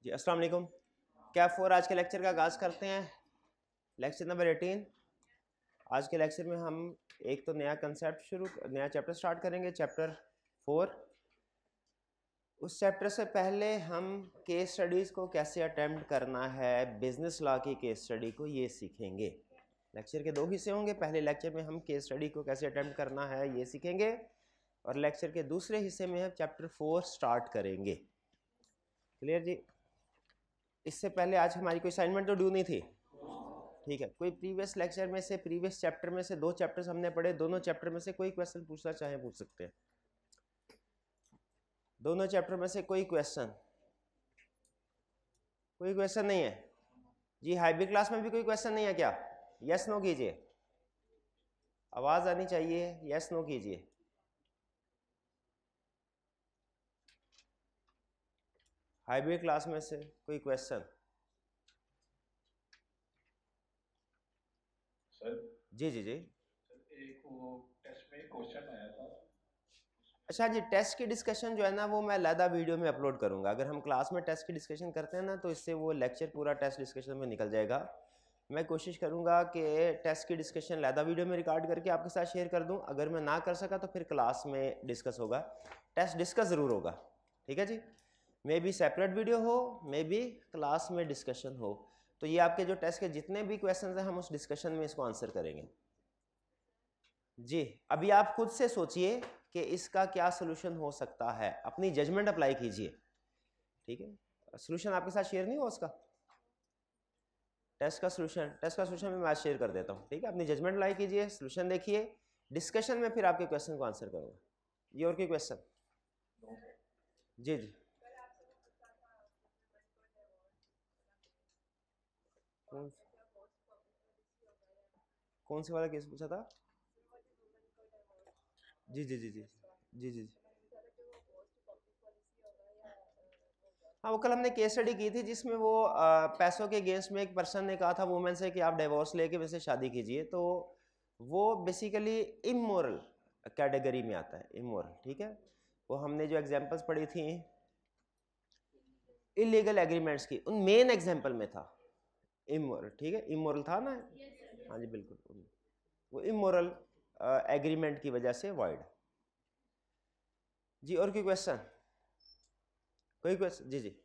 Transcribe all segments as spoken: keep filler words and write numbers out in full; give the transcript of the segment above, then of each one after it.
जी अस्सलाम वालेकुम। क्या फोर आज के लेक्चर का आगाज़ करते हैं। Lecture number eighteen. आज के लेक्चर में हम एक तो नया कंसेप्ट शुरू नया चैप्टर स्टार्ट करेंगे, चैप्टर फोर। उस चैप्टर से पहले हम केस स्टडीज़ को कैसे अटेम्प्ट करना है, बिजनेस लॉ की केस स्टडी को, ये सीखेंगे। लेक्चर के दो हिस्से होंगे। पहले लेक्चर में हम केस स्टडी को कैसे अटेम्प्ट करना है ये सीखेंगे, और लेक्चर के दूसरे हिस्से में हम चैप्टर फोर स्टार्ट करेंगे। क्लियर जी। इससे पहले आज हमारी कोई असाइनमेंट तो ड्यू नहीं थी, ठीक है। कोई प्रीवियस लेक्चर में से, प्रीवियस चैप्टर में से, दो चैप्टर्स हमने पढ़े, दोनों चैप्टर में से कोई क्वेश्चन पूछना चाहे पूछ सकते हैं। दोनों चैप्टर में से कोई क्वेश्चन कोई क्वेश्चन नहीं है जी। हाइब्रिड क्लास में भी कोई क्वेश्चन नहीं है क्या? यस नो कीजिए, आवाज आनी चाहिए, यस नो कीजिए। हाइब्रिड क्लास में से कोई क्वेश्चन? सर जी जी जी। एक वो टेस्ट में क्वेश्चन आया था। अच्छा जी, टेस्ट की डिस्कशन जो है ना वो मैं अलग वीडियो में अपलोड करूंगा। अगर हम क्लास में टेस्ट की डिस्कशन करते हैं ना तो इससे वो लेक्चर पूरा टेस्ट डिस्कशन में निकल जाएगा। मैं कोशिश करूंगा कि टेस्ट की डिस्कशन अलग वीडियो में रिकॉर्ड करके आपके साथ शेयर कर दूं। अगर मैं ना कर सका तो फिर क्लास में डिस्कस होगा, टेस्ट डिस्कस ज़रूर होगा, ठीक है जी। मे बी सेपरेट वीडियो हो, मे बी क्लास में डिस्कशन हो। तो ये आपके जो टेस्ट के जितने भी क्वेश्चन हैं हम उस डिस्कशन में इसको आंसर करेंगे जी। अभी आप खुद से सोचिए कि इसका क्या सोल्यूशन हो सकता है, अपनी जजमेंट अप्लाई कीजिए, ठीक है। सोल्यूशन आपके साथ शेयर नहीं हुआ उसका, टेस्ट का सोल्यूशन टेस्ट का सोल्यूशन मैं आज शेयर कर देता हूँ, ठीक है। अपनी जजमेंट अप्लाई कीजिए, सोल्यूशन देखिए, डिस्कशन में फिर आपके क्वेश्चन को आंसर करूँगा। ये और कोई क्वेश्चन? जी जी। कौन कौन से वाला केस पूछा था? जी जी जी जी जी जी। हाँ, वो कल हमने केस स्टडी की थी जिसमें वो आ, पैसों के अगेंस्ट में एक पर्सन ने कहा था वुमेन से कि आप डिवोर्स लेके वैसे शादी कीजिए। तो वो बेसिकली इमोरल कैटेगरी में आता है, इमोरल, ठीक है। वो हमने जो एग्जांपल्स पढ़ी थी इलीगल एग्रीमेंट्स की, उन मेन एग्जांपल में था इमोरल, ठीक है। इमोरल था ना? हाँ जी बिल्कुल, वो इमोरल एग्रीमेंट की वजह से वॉइड जी। और कोई क्वेश्चन? कोई क्वेश्चन? जी जी।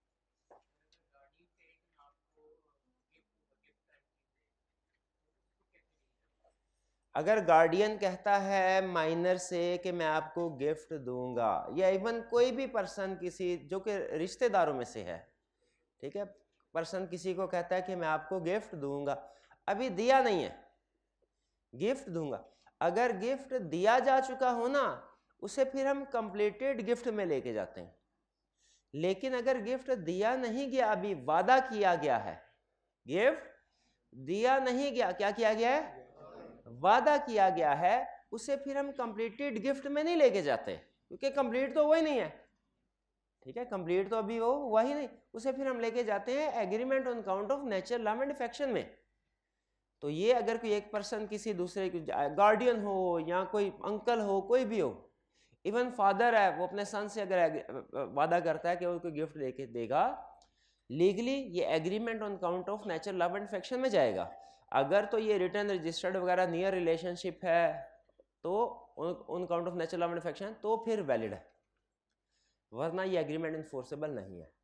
अगर गार्डियन कहता है माइनर से कि मैं आपको गिफ्ट दूंगा, या इवन कोई भी पर्सन किसी जो कि रिश्तेदारों में से है, ठीक है, पर्सन किसी को कहता है कि मैं आपको गिफ्ट दूंगा, अभी दिया नहीं है, गिफ्ट दूंगा। अगर गिफ्ट दिया जा चुका हो ना उसे फिर हम कंप्लीटेड गिफ्ट में लेके जाते हैं। लेकिन अगर गिफ्ट दिया नहीं गया, अभी वादा किया गया है, गिफ्ट दिया नहीं गया, क्या किया गया है? वादा किया गया है, उसे फिर हम कंप्लीटेड गिफ्ट में नहीं लेके जाते क्योंकि कंप्लीट तो वही नहीं है, ठीक है। कंप्लीट तो अभी वो वही नहीं, उसे फिर हम लेके जाते हैं agreement on account of nature love and affection में। तो ये अगर कोई एक पर्सन किसी दूसरे गार्डियन हो या कोई अंकल हो, कोई भी हो, इवन फादर है, वो अपने सन से अगर वादा करता है कि वो कोई गिफ्ट देके देगा, लीगली ये agreement on account of nature love and affection में जाएगा। अगर तो ये रिटर्न रजिस्टर्ड वगैरह नियर रिलेशनशिप है तो on account of nature love and affection तो फिर वैलिड है, वरना ये एग्रीमेंट इन्फोर्सेबल नहीं है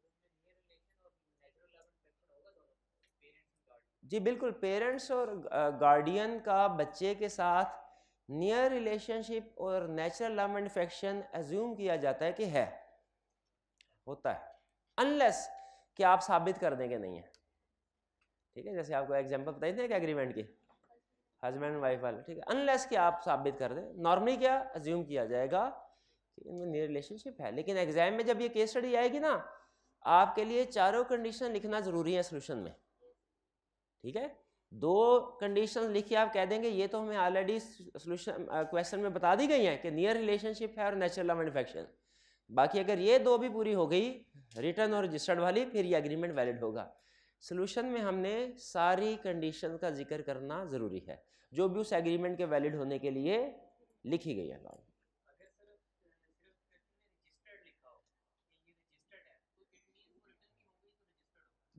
जी। बिल्कुल, पेरेंट्स और गार्डियन का बच्चे के साथ नियर रिलेशनशिप और natural love and affection assume किया जाता है कि है, होता है, अनलेस कि आप साबित कर देंगे नहीं है, ठीक है। जैसे आपको एग्जांपल बताई थी एग्रीमेंट की, हस्बैंड वाइफ वाला, ठीक है। अनलेस कि आप साबित कर दें, नॉर्मली क्या एज्यूम किया जाएगा कि इनमें नियर रिलेशनशिप है। लेकिन एग्जाम में जब ये केस स्टडी आएगी ना, आपके लिए चारों कंडीशन लिखना जरूरी है सोल्यूशन में, ठीक है। दो कंडीशन लिखिए, आप कह देंगे ये तो हमें ऑलरेडी सोल्यूशन क्वेश्चन में बता दी गई है कि नियर रिलेशनशिप है और नेचुरल लव एंड अफेक्शन। बाकी अगर ये दो भी पूरी हो गई, रिटर्न और रजिस्टर्ड वाली, फिर ये एग्रीमेंट वैलिड होगा। सोल्यूशन में हमने सारी कंडीशन का जिक्र करना जरूरी है जो भी उस एग्रीमेंट के वैलिड होने के लिए लिखी गई है।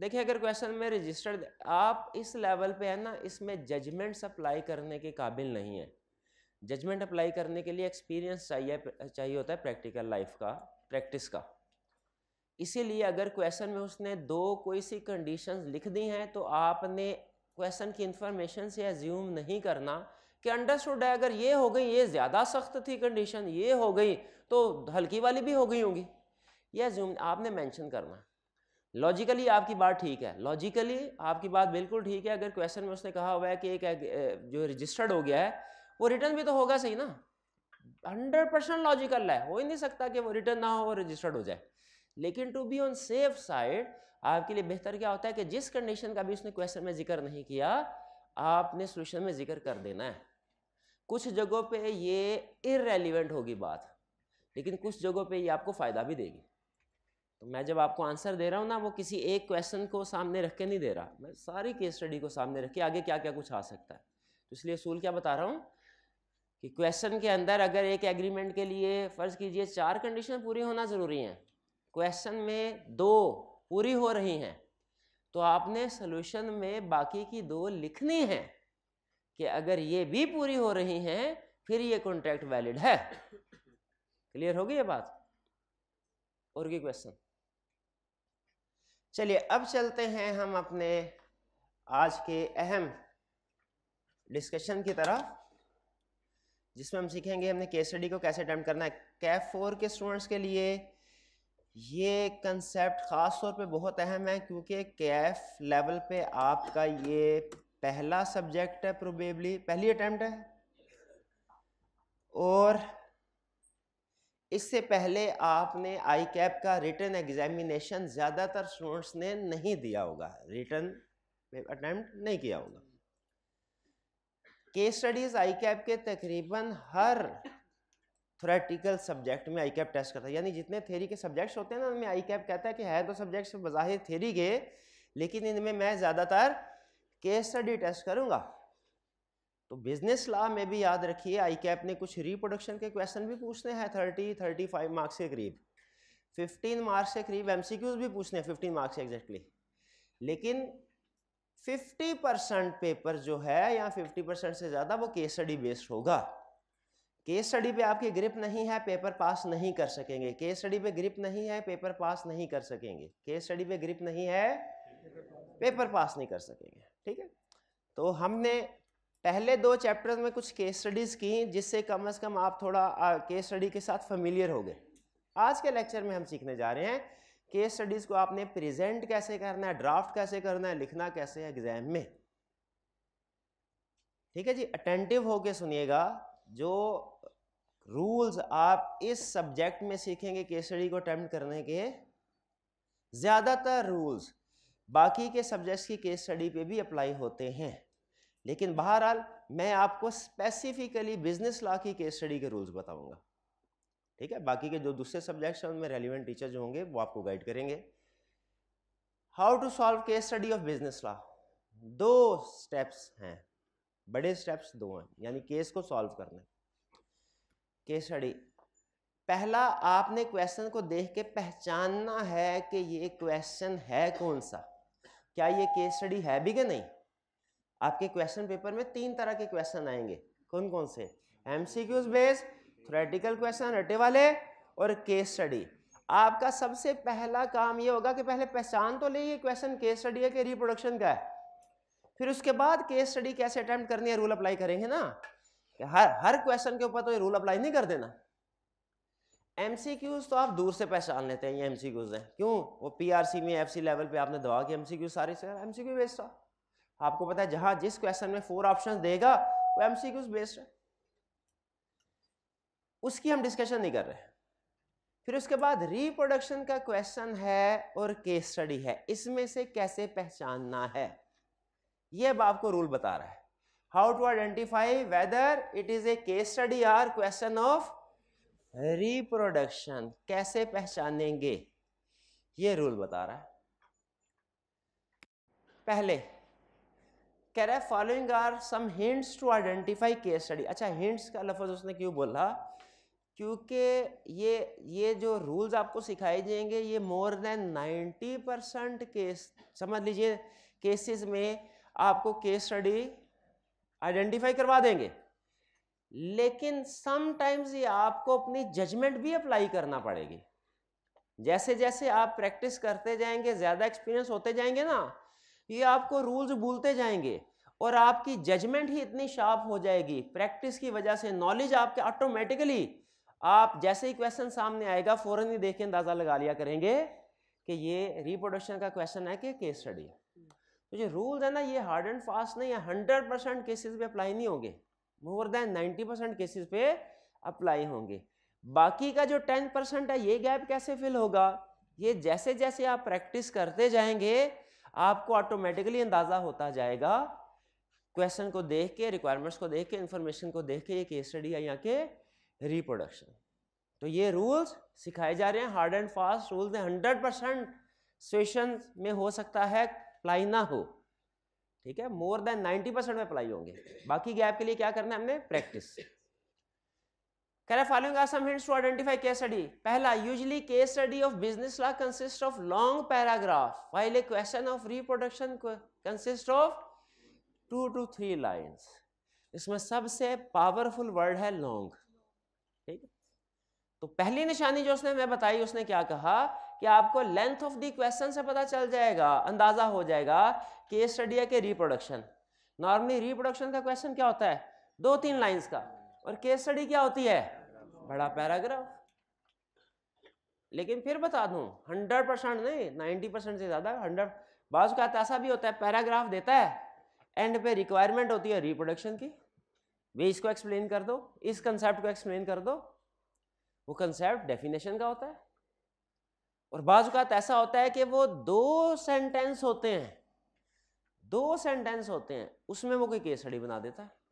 देखिए अगर क्वेश्चन में रजिस्टर्ड, आप इस लेवल पे है ना, इसमें जजमेंट्स अप्लाई करने के काबिल नहीं है। जजमेंट अप्लाई करने के लिए एक्सपीरियंस चाहिए चाहिए होता है, प्रैक्टिकल लाइफ का, प्रैक्टिस का। इसीलिए अगर क्वेश्चन में उसने दो कोई सी कंडीशंस लिख दी हैं तो आपने क्वेश्चन की इंफॉर्मेशन से एज्यूम नहीं करना कि अंडरस्टूड है, अगर ये हो गई, ये ज़्यादा सख्त थी कंडीशन, ये हो गई तो हल्की वाली भी हो गई होंगी, ये एज्यूम आपने मेंशन करना। लॉजिकली आपकी बात ठीक है, लॉजिकली आपकी बात बिल्कुल ठीक है। अगर क्वेश्चन में उसने कहा हुआ है कि एक जो रजिस्टर्ड हो गया है वो रिटर्न भी तो होगा, सही ना, हंड्रेड परसेंट लॉजिकल है, हो ही नहीं सकता कि वो रिटर्न ना हो और रजिस्टर्ड हो जाए। लेकिन to be on safe side आपके लिए बेहतर क्या होता है कि जिस कंडीशन का भी उसने क्वेश्चन में जिक्र नहीं किया आपने सॉल्यूशन में जिक्र कर देना है। कुछ जगहों पे ये इररेलेवेंट होगी बात, लेकिन कुछ जगहों पे ये आपको फ़ायदा भी देगी। तो मैं जब आपको आंसर दे रहा हूँ ना, वो किसी एक क्वेश्चन को सामने रख के नहीं दे रहा, मैं सारी केस स्टडी को सामने रख के आगे क्या क्या कुछ आ सकता है। तो इसलिए असूल क्या बता रहा हूँ कि क्वेश्चन के अंदर अगर एक एग्रीमेंट के लिए फ़र्ज़ कीजिए चार कंडीशन पूरी होना ज़रूरी हैं, क्वेश्चन में दो पूरी हो रही हैं, तो आपने सॉल्यूशन में बाकी की दो लिखनी है कि अगर ये भी पूरी हो रही हैं फिर ये कॉन्ट्रैक्ट वैलिड है। क्लियर होगी ये बात? और की क्वेश्चन? चलिए अब चलते हैं हम अपने आज के अहम डिस्कशन की तरफ, जिसमें हम सीखेंगे हमने केस स्टडी को कैसे अटेम्प्ट करना है। कैफ फोर के स्टूडेंट्स के लिए ये कंसेप्ट ख़ास तौर पे बहुत अहम है, क्योंकि कैफ लेवल पे आपका ये पहला सब्जेक्ट है, प्रोबेबली पहली अटेम्प्ट है, और इससे पहले आपने आई कैप का रिटन एग्जामिनेशन ज़्यादातर स्टूडेंट्स ने नहीं दिया होगा, रिटन अटेम्प्ट नहीं किया होगा। केस स्टडीज़ आई कैप के तकरीबन हर थ्योरेटिकल सब्जेक्ट में आई कैप टेस्ट करता है, यानी जितने थ्योरी के सब्जेक्ट्स होते हैं ना, उनमें आई कैप कहता है कि है तो सब्जेक्ट्स बज़ाहिर थ्योरी के, लेकिन इनमें मैं ज़्यादातर केस स्टडी टेस्ट करूँगा। तो बिजनेस लॉ में भी याद रखिए आई कैप ने कुछ रिप्रोडक्शन के क्वेश्चन भी पूछने हैं, थर्टी थर्टी फाइव मार्क्स के करीब, फिफ्टीन मार्क्स के करीब एमसीक्यूज भी पूछने हैं, फिफ्टीन मार्क्स एग्जैक्टली। लेकिन फिफ्टी परसेंट पेपर जो है या फिफ्टी परसेंट से ज़्यादा वो केस स्टडी बेस्ड होगा। केस स्टडी पे आपकी ग्रिप नहीं है, पेपर पास नहीं कर सकेंगे। केस स्टडी पे ग्रिप नहीं है, पेपर पास नहीं कर सकेंगे। केस स्टडी पे ग्रिप नहीं है, पेपर पास नहीं कर सकेंगे। ठीक है, तो हमने पहले दो चैप्टर्स में कुछ केस स्टडीज़ की, जिससे कम अज़ कम आप थोड़ा केस स्टडी के साथ फेमिलियर हो गए। आज के लेक्चर में हम सीखने जा रहे हैं केस स्टडीज़ को आपने प्रेजेंट कैसे करना है, ड्राफ्ट कैसे करना है, लिखना कैसे है एग्जाम में। ठीक है जी, अटेंटिव होके सुनिएगा। जो रूल्स आप इस सब्जेक्ट में सीखेंगे केस स्टडी को अटेम्प्ट करने के, ज़्यादातर रूल्स बाकी के सब्जेक्ट्स की केस स्टडी पे भी अप्लाई होते हैं, लेकिन बहरहाल मैं आपको स्पेसिफिकली बिजनेस लॉ की केस स्टडी के रूल्स बताऊंगा। ठीक है, बाकी के जो दूसरे सब्जेक्ट्स हैं उनमें रेलिवेंट टीचर जो होंगे वो आपको गाइड करेंगे। How to solve case study of business law, दो स्टेप्स हैं, बड़े स्टेप्स दो हैं, यानी केस को सॉल्व करना। केस स्टडी, पहला आपने क्वेश्चन को देख के पहचानना है कि ये क्वेश्चन है कौन सा, क्या ये केस स्टडी है भी कि नहीं। आपके क्वेश्चन पेपर में तीन तरह के क्वेश्चन आएंगे, कौन कौन से? एमसीक्यूज बेस्ड, थ्योरेटिकल क्वेश्चन रटे वाले, और केस स्टडी। आपका सबसे पहला काम ये होगा कि पहले पहचान तो ले ये क्वेश्चन केस स्टडी है कि रिप्रोडक्शन का है, फिर उसके बाद केस स्टडी कैसे अटेम्प्ट करनी है रूल अप्लाई करेंगे ना। हर हर क्वेश्चन के ऊपर तो ये रूल अप्लाई नहीं कर देना। एमसीक्यूज तो आप दूर से पहचान लेते हैं ये एमसीक्यूज हैं, क्यों? वो पीआरसी में एफसी लेवल पे आपने दवा के एमसीक्यूज सारे से एमसीक्यू बेस्ड था। आपको पता है जहां जिस क्वेश्चन में फोर ऑप्शंस देगा वो एमसीक्यूज बेस्ड है, उसकी हम डिस्कशन नहीं कर रहे। फिर उसके बाद रिप्रोडक्शन का क्वेश्चन है और केस स्टडी है, इसमें से कैसे पहचानना है ये अब आपको रूल बता रहा है। How to identify whether it is a case study और क्वेश्चन ऑफ रिप्रोडक्शन, कैसे पहचानेंगे ये रूल बता रहा है। पहले कह रहा है following are some hints to identify case study. अच्छा, हिंट्स का लफ्ज उसने क्यों बोला? क्योंकि ये ये जो रूल्स आपको सिखाए जाएंगे ये more than ninety percent case, समझ लीजिए केसेस में आपको केस स्टडी आइडेंटिफाई करवा देंगे, लेकिन समटाइम्स ये आपको अपनी जजमेंट भी अप्लाई करना पड़ेगी। जैसे जैसे आप प्रैक्टिस करते जाएंगे, ज़्यादा एक्सपीरियंस होते जाएंगे ना, ये आपको रूल्स भूलते जाएंगे और आपकी जजमेंट ही इतनी शार्प हो जाएगी प्रैक्टिस की वजह से। नॉलेज आपके ऑटोमेटिकली, आप जैसे ही क्वेश्चन सामने आएगा फौरन ही देख के अंदाज़ा लगा लिया करेंगे कि ये रिप्रोडक्शन का क्वेश्चन है कि केस स्टडी है। तो जो रूल्स है ना ये हार्ड एंड फास्ट नहीं है, हंड्रेड परसेंट केसेस पे अप्लाई नहीं होंगे, more than ninety percent cases पे अप्लाई होंगे। बाकी का जो टेन परसेंट है ये गैप कैसे फिल होगा, ये जैसे जैसे आप प्रैक्टिस करते जाएंगे आपको ऑटोमेटिकली अंदाज़ा होता जाएगा, क्वेश्चन को देख के, रिक्वायरमेंट्स को देख के, इंफॉर्मेशन को देख के ये केस स्टडी है यहाँ के रिप्रोडक्शन। तो ये रूल्स सिखाए जा रहे हैं, हार्ड एंड फास्ट रूल्स हैं, हंड्रेड परसेंट सिचुएशन में हो सकता है अप्लाई ना हो, ठीक है, मोर देन नाइन्टी परसेंट में अप्लाई होंगे। बाकी गैप के लिए क्या करना है हमने, प्रैक्टिस। कह रहा following are some hints to identify case study. पहला, usually case study of business law consist of long paragraph while a question of reproduction consist of two two three lines. इसमें सबसे पावरफुल वर्ड है long, ठीक है। तो पहली निशानी जो उसने मैं बताई, उसने क्या कहा कि आपको लेंथ ऑफ द क्वेश्चन से पता चल जाएगा, अंदाजा हो जाएगा केस स्टडी है कि रिप्रोडक्शन। नॉर्मली रिप्रोडक्शन का क्वेश्चन क्या होता है, दो तीन लाइंस का, और केस स्टडी क्या होती है, बड़ा पैराग्राफ। लेकिन फिर बता दूं हंड्रेड परसेंट नहीं, नाइन्टी परसेंट से ज्यादा, हंड्रेड बाज़ का ऐसा भी होता है पैराग्राफ देता है, एंड पे रिक्वायरमेंट होती है रिप्रोडक्शन की, वे इसको एक्सप्लेन कर दो, इस कंसेप्ट को एक्सप्लेन कर दो, वो कंसेप्ट डेफिनेशन का होता है। और बाज़ का ऐसा होता है कि वो दो सेंटेंस होते हैं, दो सेंटेंस होते हैं, उसमें वो कोई केस स्टडी बना देता है,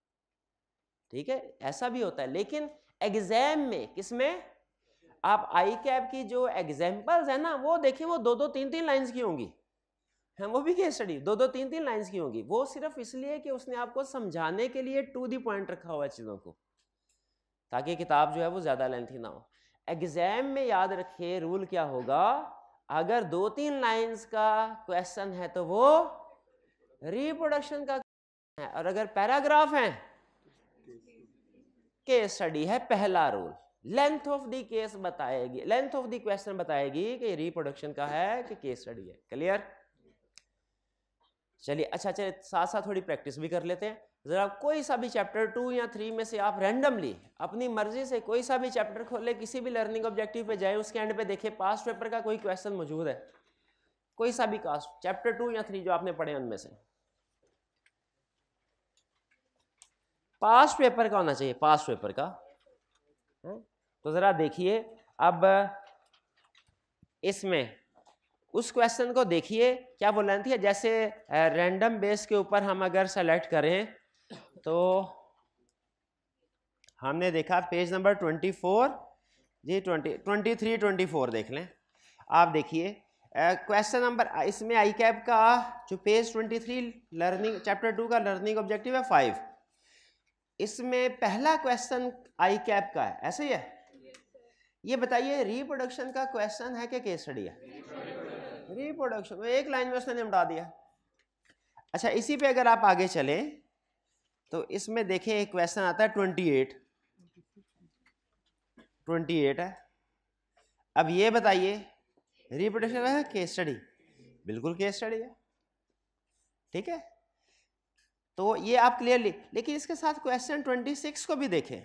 ठीक है, ऐसा भी होता है। लेकिन एग्जाम में किसमें, आप आई कैप की जो एग्जाम्पल्स है ना वो देखिए, वो दो दो तीन तीन लाइंस की होंगी, है वो भी केस स्टडी दो दो तीन तीन लाइंस की होंगी। वो सिर्फ इसलिए कि उसने आपको समझाने के लिए टू दी पॉइंट रखा हुआ है चीज़ों को, ताकि किताब जो है वो ज़्यादा लेंथी ना हो। एग्जाम में याद रखिए रूल क्या होगा, अगर दो तीन लाइंस का क्वेश्चन है तो वो रिप्रोडक्शन का है, और अगर पैराग्राफ है केस स्टडी है। पहला rule, length of the case बताएगी, लेंथ ऑफ द क्वेश्चन बताएगी कि रिप्रोडक्शन का है कि केस स्टडी है। क्लियर? चलिए, अच्छा चलिए साथ साथ थोड़ी प्रैक्टिस भी कर लेते हैं। जरा कोई सा भी चैप्टर टू या थ्री में से आप रैंडमली अपनी मर्जी से कोई सा भी चैप्टर खोले, किसी भी लर्निंग ऑब्जेक्टिव पे जाए, उसके एंड पे देखे पास्ट पेपर का कोई क्वेश्चन मौजूद है, कोई सा भी कास्ट चैप्टर टू या थ्री जो आपने पढ़े उनमें से पास्ट पेपर का होना चाहिए, पास्ट पेपर का है? तो जरा देखिए, अब इसमें उस क्वेश्चन को देखिए क्या बोलना थी। जैसे रैंडम बेस के ऊपर हम अगर सेलेक्ट करें तो हमने देखा पेज नंबर ट्वेंटी फोर जी, twenty twenty three twenty four देख लें। आप देखिए क्वेश्चन नंबर, इसमें आई कैप का जो page twenty three learning chapter two का लर्निंग ऑब्जेक्टिव है फाइव, इसमें पहला क्वेश्चन आई कैप का है, ऐसे ही है। ये बताइए रिप्रोडक्शन का क्वेश्चन है कि केस स्टडी है? रिप्रोडक्शन, एक लाइन में उसने निपटा दिया। अच्छा, इसी पे अगर आप आगे चलें तो इसमें देखिए एक क्वेश्चन आता है ट्वेंटी एट, ट्वेंटी एट है। अब ये बताइए रिप्रोडक्शन है केस स्टडी? बिल्कुल केस स्टडी है, ठीक है। तो ये आप क्लियरली, लेकिन इसके साथ क्वेश्चन ट्वेंटी सिक्स को भी देखें,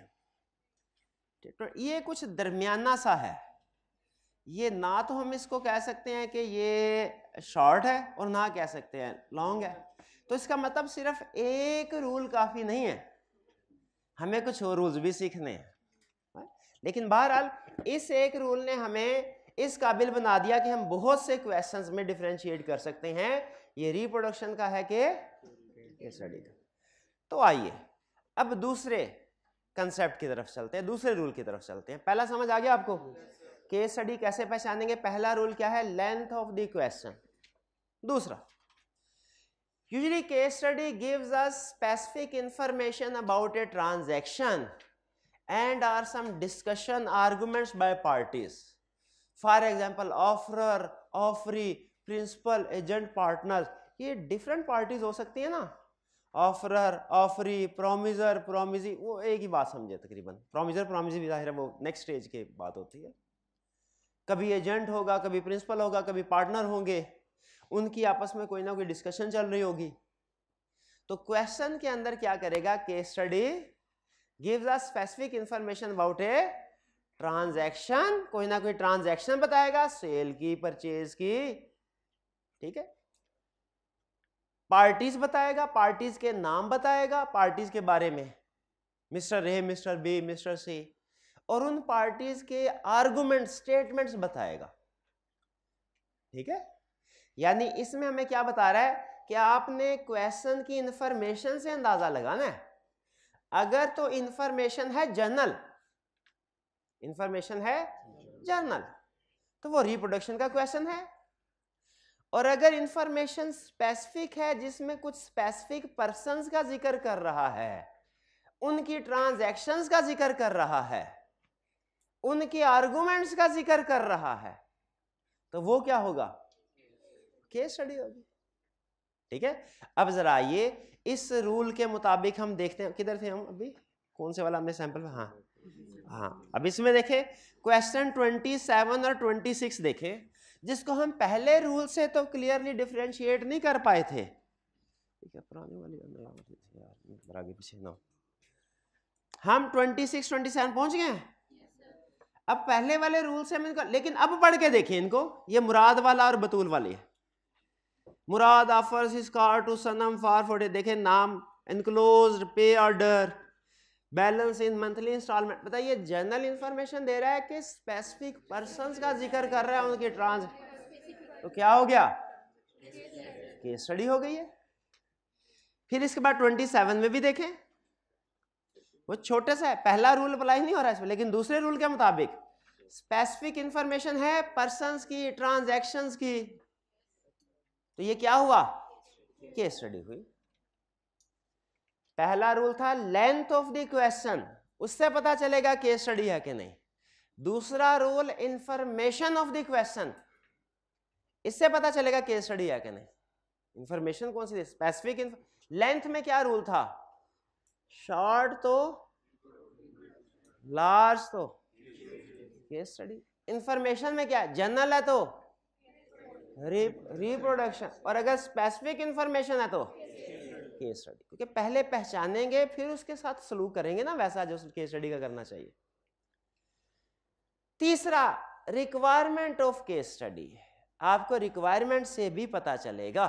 ये कुछ दरमियाना सा है। ये ना तो हम इसको कह सकते हैं कि ये शॉर्ट है और ना कह सकते हैं लॉन्ग है। तो इसका मतलब सिर्फ एक रूल काफ़ी नहीं है, हमें कुछ और रूल्स भी सीखने हैं। लेकिन बहरहाल इस एक रूल ने हमें इस काबिल बना दिया कि हम बहुत से क्वेश्चंस में डिफरेंशिएट कर सकते हैं, ये रिप्रोडक्शन का है कि केस स्टडी का। तो आइए अब दूसरे कंसेप्ट की तरफ चलते हैं, दूसरे रूल की तरफ चलते हैं। पहला समझ आ गया आपको, केस स्टडी कैसे पहचानेंगे? पहला रूल क्या है? Length of the question. दूसरा, usually case study gives us specific information about a transaction and are some discussion arguments by parties. For example, offerer, offeree, principal, agent, partners, ये different parties हो सकती है ना. Offeror, offeree, प्रोमिजर, प्रोमिजी, वो एक ही बात समझे तकरीबन. प्रोमिजर प्रोमिजी भी जाहिर है वो नेक्स्ट स्टेज की बात होती है. कभी एजेंट होगा, कभी प्रिंसिपल होगा, कभी पार्टनर होंगे, उनकी आपस में कोई ना कोई डिस्कशन चल रही होगी. तो क्वेश्चन के अंदर क्या करेगा, case study gives us specific information about a transaction, कोई ना कोई ट्रांजैक्शन बताएगा, सेल की, परचेज की, ठीक है. पार्टीज बताएगा, पार्टीज के नाम बताएगा, पार्टीज के बारे में, mister A, mister B, mister C, और उन पार्टीज के आर्गुमेंट, स्टेटमेंट्स बताएगा. ठीक है. यानी इसमें हमें क्या बता रहा है कि आपने क्वेश्चन की इंफॉर्मेशन से अंदाजा लगाना है. अगर तो इंफॉर्मेशन है जनरल, इंफॉर्मेशन है जनरल, तो वो रिप्रोडक्शन का क्वेश्चन है. और अगर इंफॉर्मेशन स्पेसिफिक है, जिसमें कुछ स्पेसिफिक पर्संस का जिक्र कर रहा है, उनकी ट्रांजैक्शंस का जिक्र कर रहा है, उनके आर्गुमेंट्स का जिक्र कर रहा है, तो वो क्या होगा, केस स्टडी होगी. ठीक है. अब जरा ये इस रूल के मुताबिक हम देखते हैं, किधर थे हम अभी, कौन से वाला हमने सैंपल में, हाँ हाँ अब इसमें देखें क्वेश्चन सत्ताईस और छब्बीस देखें, जिसको हम पहले रूल से तो क्लियरली डिफरेंशिएट नहीं कर पाए थे. ठीक है. पुराने वाली यार आगे पीछे ना, हम छब्बीस सत्ताईस पहुंच गए हैं. अब पहले वाले रूल से हम इनको, लेकिन अब पढ़ के देखिए इनको, ये मुराद वाला और बतूल वाली है. Murad offers his car to Sanam for forty, देखें नाम, enclosed, pay order, balance in monthly installment. बताइए जनरल इंफॉर्मेशन दे रहा है कि स्पेसिफिक पर्संस का जिक्र कर रहा है, उनके ट्रांस, तो क्या हो गया, केस स्टडी हो गई है. फिर इसके बाद सत्ताईस में भी देखें, वो छोटे सा है, पहला रूल अप्लाई नहीं हो रहा है इसमें, लेकिन दूसरे रूल के मुताबिक स्पेसिफिक इंफॉर्मेशन है पर्संस की, ट्रांजैक्शंस की, तो ये क्या हुआ, केस स्टडी हुई. पहला रूल था लेंथ ऑफ द क्वेश्चन, उससे पता चलेगा केस स्टडी है कि नहीं. दूसरा rule information of the question, इससे पता चलेगा केस स्टडी है कि नहीं. इंफॉर्मेशन कौन सी, स्पेसिफिक. लेंथ में क्या रूल था, शॉर्ट तो लार्ज तो केस स्टडी. इंफॉर्मेशन में क्या, जनरल है तो रिप्रोडक्शन, और अगर स्पेसिफिक इंफॉर्मेशन है तो केस स्टडी. क्योंकि पहले पहचानेंगे फिर उसके साथ सलूक करेंगे ना वैसा जो केस स्टडी का करना चाहिए. तीसरा, रिक्वायरमेंट ऑफ केस स्टडी, आपको रिक्वायरमेंट से भी पता चलेगा.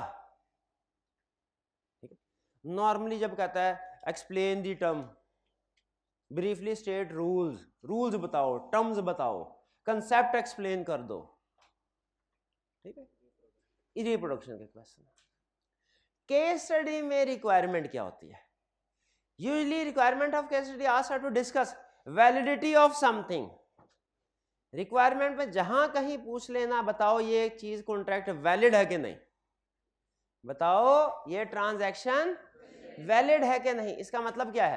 नॉर्मली जब कहता है explain the term, briefly state rules, rules बताओ, टर्म्स बताओ, कंसेप्ट एक्सप्लेन कर दो. ठीक है. रिप्रोडक्शन के क्वेश्चन. केस स्टडी में रिक्वायरमेंट क्या होती है, usually requirement of case study asks to discuss validity of something. Requirement में जहां कहीं पूछ लेना, बताओ ये चीज कॉन्ट्रैक्ट वैलिड है कि नहीं, बताओ ये ट्रांजैक्शन वैलिड है कि नहीं. इसका मतलब क्या है,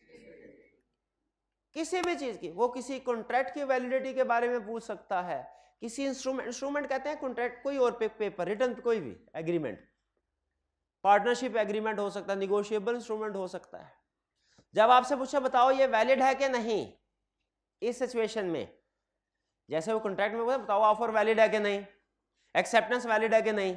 किसी भी चीज की, वो किसी कॉन्ट्रैक्ट की वैलिडिटी के बारे में पूछ सकता है, किसी इंस्ट्रूमेंट, इंस्ट्रूमेंट कहते हैं कॉन्ट्रैक्ट, कोई और पे, पेपर रिटर्न, कोई भी एग्रीमेंट, पार्टनरशिप एग्रीमेंट हो सकता है, निगोशिएबल इंस्ट्रूमेंट हो सकता है. जब आपसे पूछा बताओ ये वैलिड है कि नहीं, इस सिचुएशन में, जैसे वो कॉन्ट्रैक्ट में बोला बताओ ऑफर वैलिड है कि नहीं, एक्सेप्टेंस वैलिड है कि नहीं,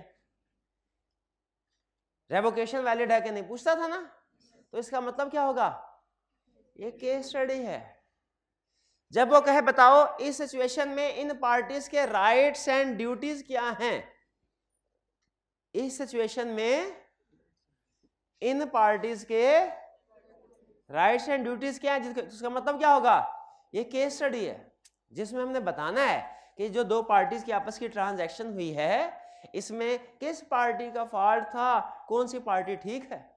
रेवोकेशन वैलिड है कि नहीं, पूछता था ना. तो इसका मतलब क्या होगा, ये केस स्टडी है. जब वो कहे बताओ इस सिचुएशन में इन पार्टीज के राइट्स एंड ड्यूटीज क्या हैं, इस सिचुएशन में इन पार्टीज के राइट्स एंड ड्यूटीज क्या है, जिसका मतलब क्या होगा, ये केस स्टडी है, जिसमें हमने बताना है कि जो दो पार्टीज की आपस की ट्रांजैक्शन हुई है, इसमें किस पार्टी का फॉल्ट था, कौन सी पार्टी ठीक है.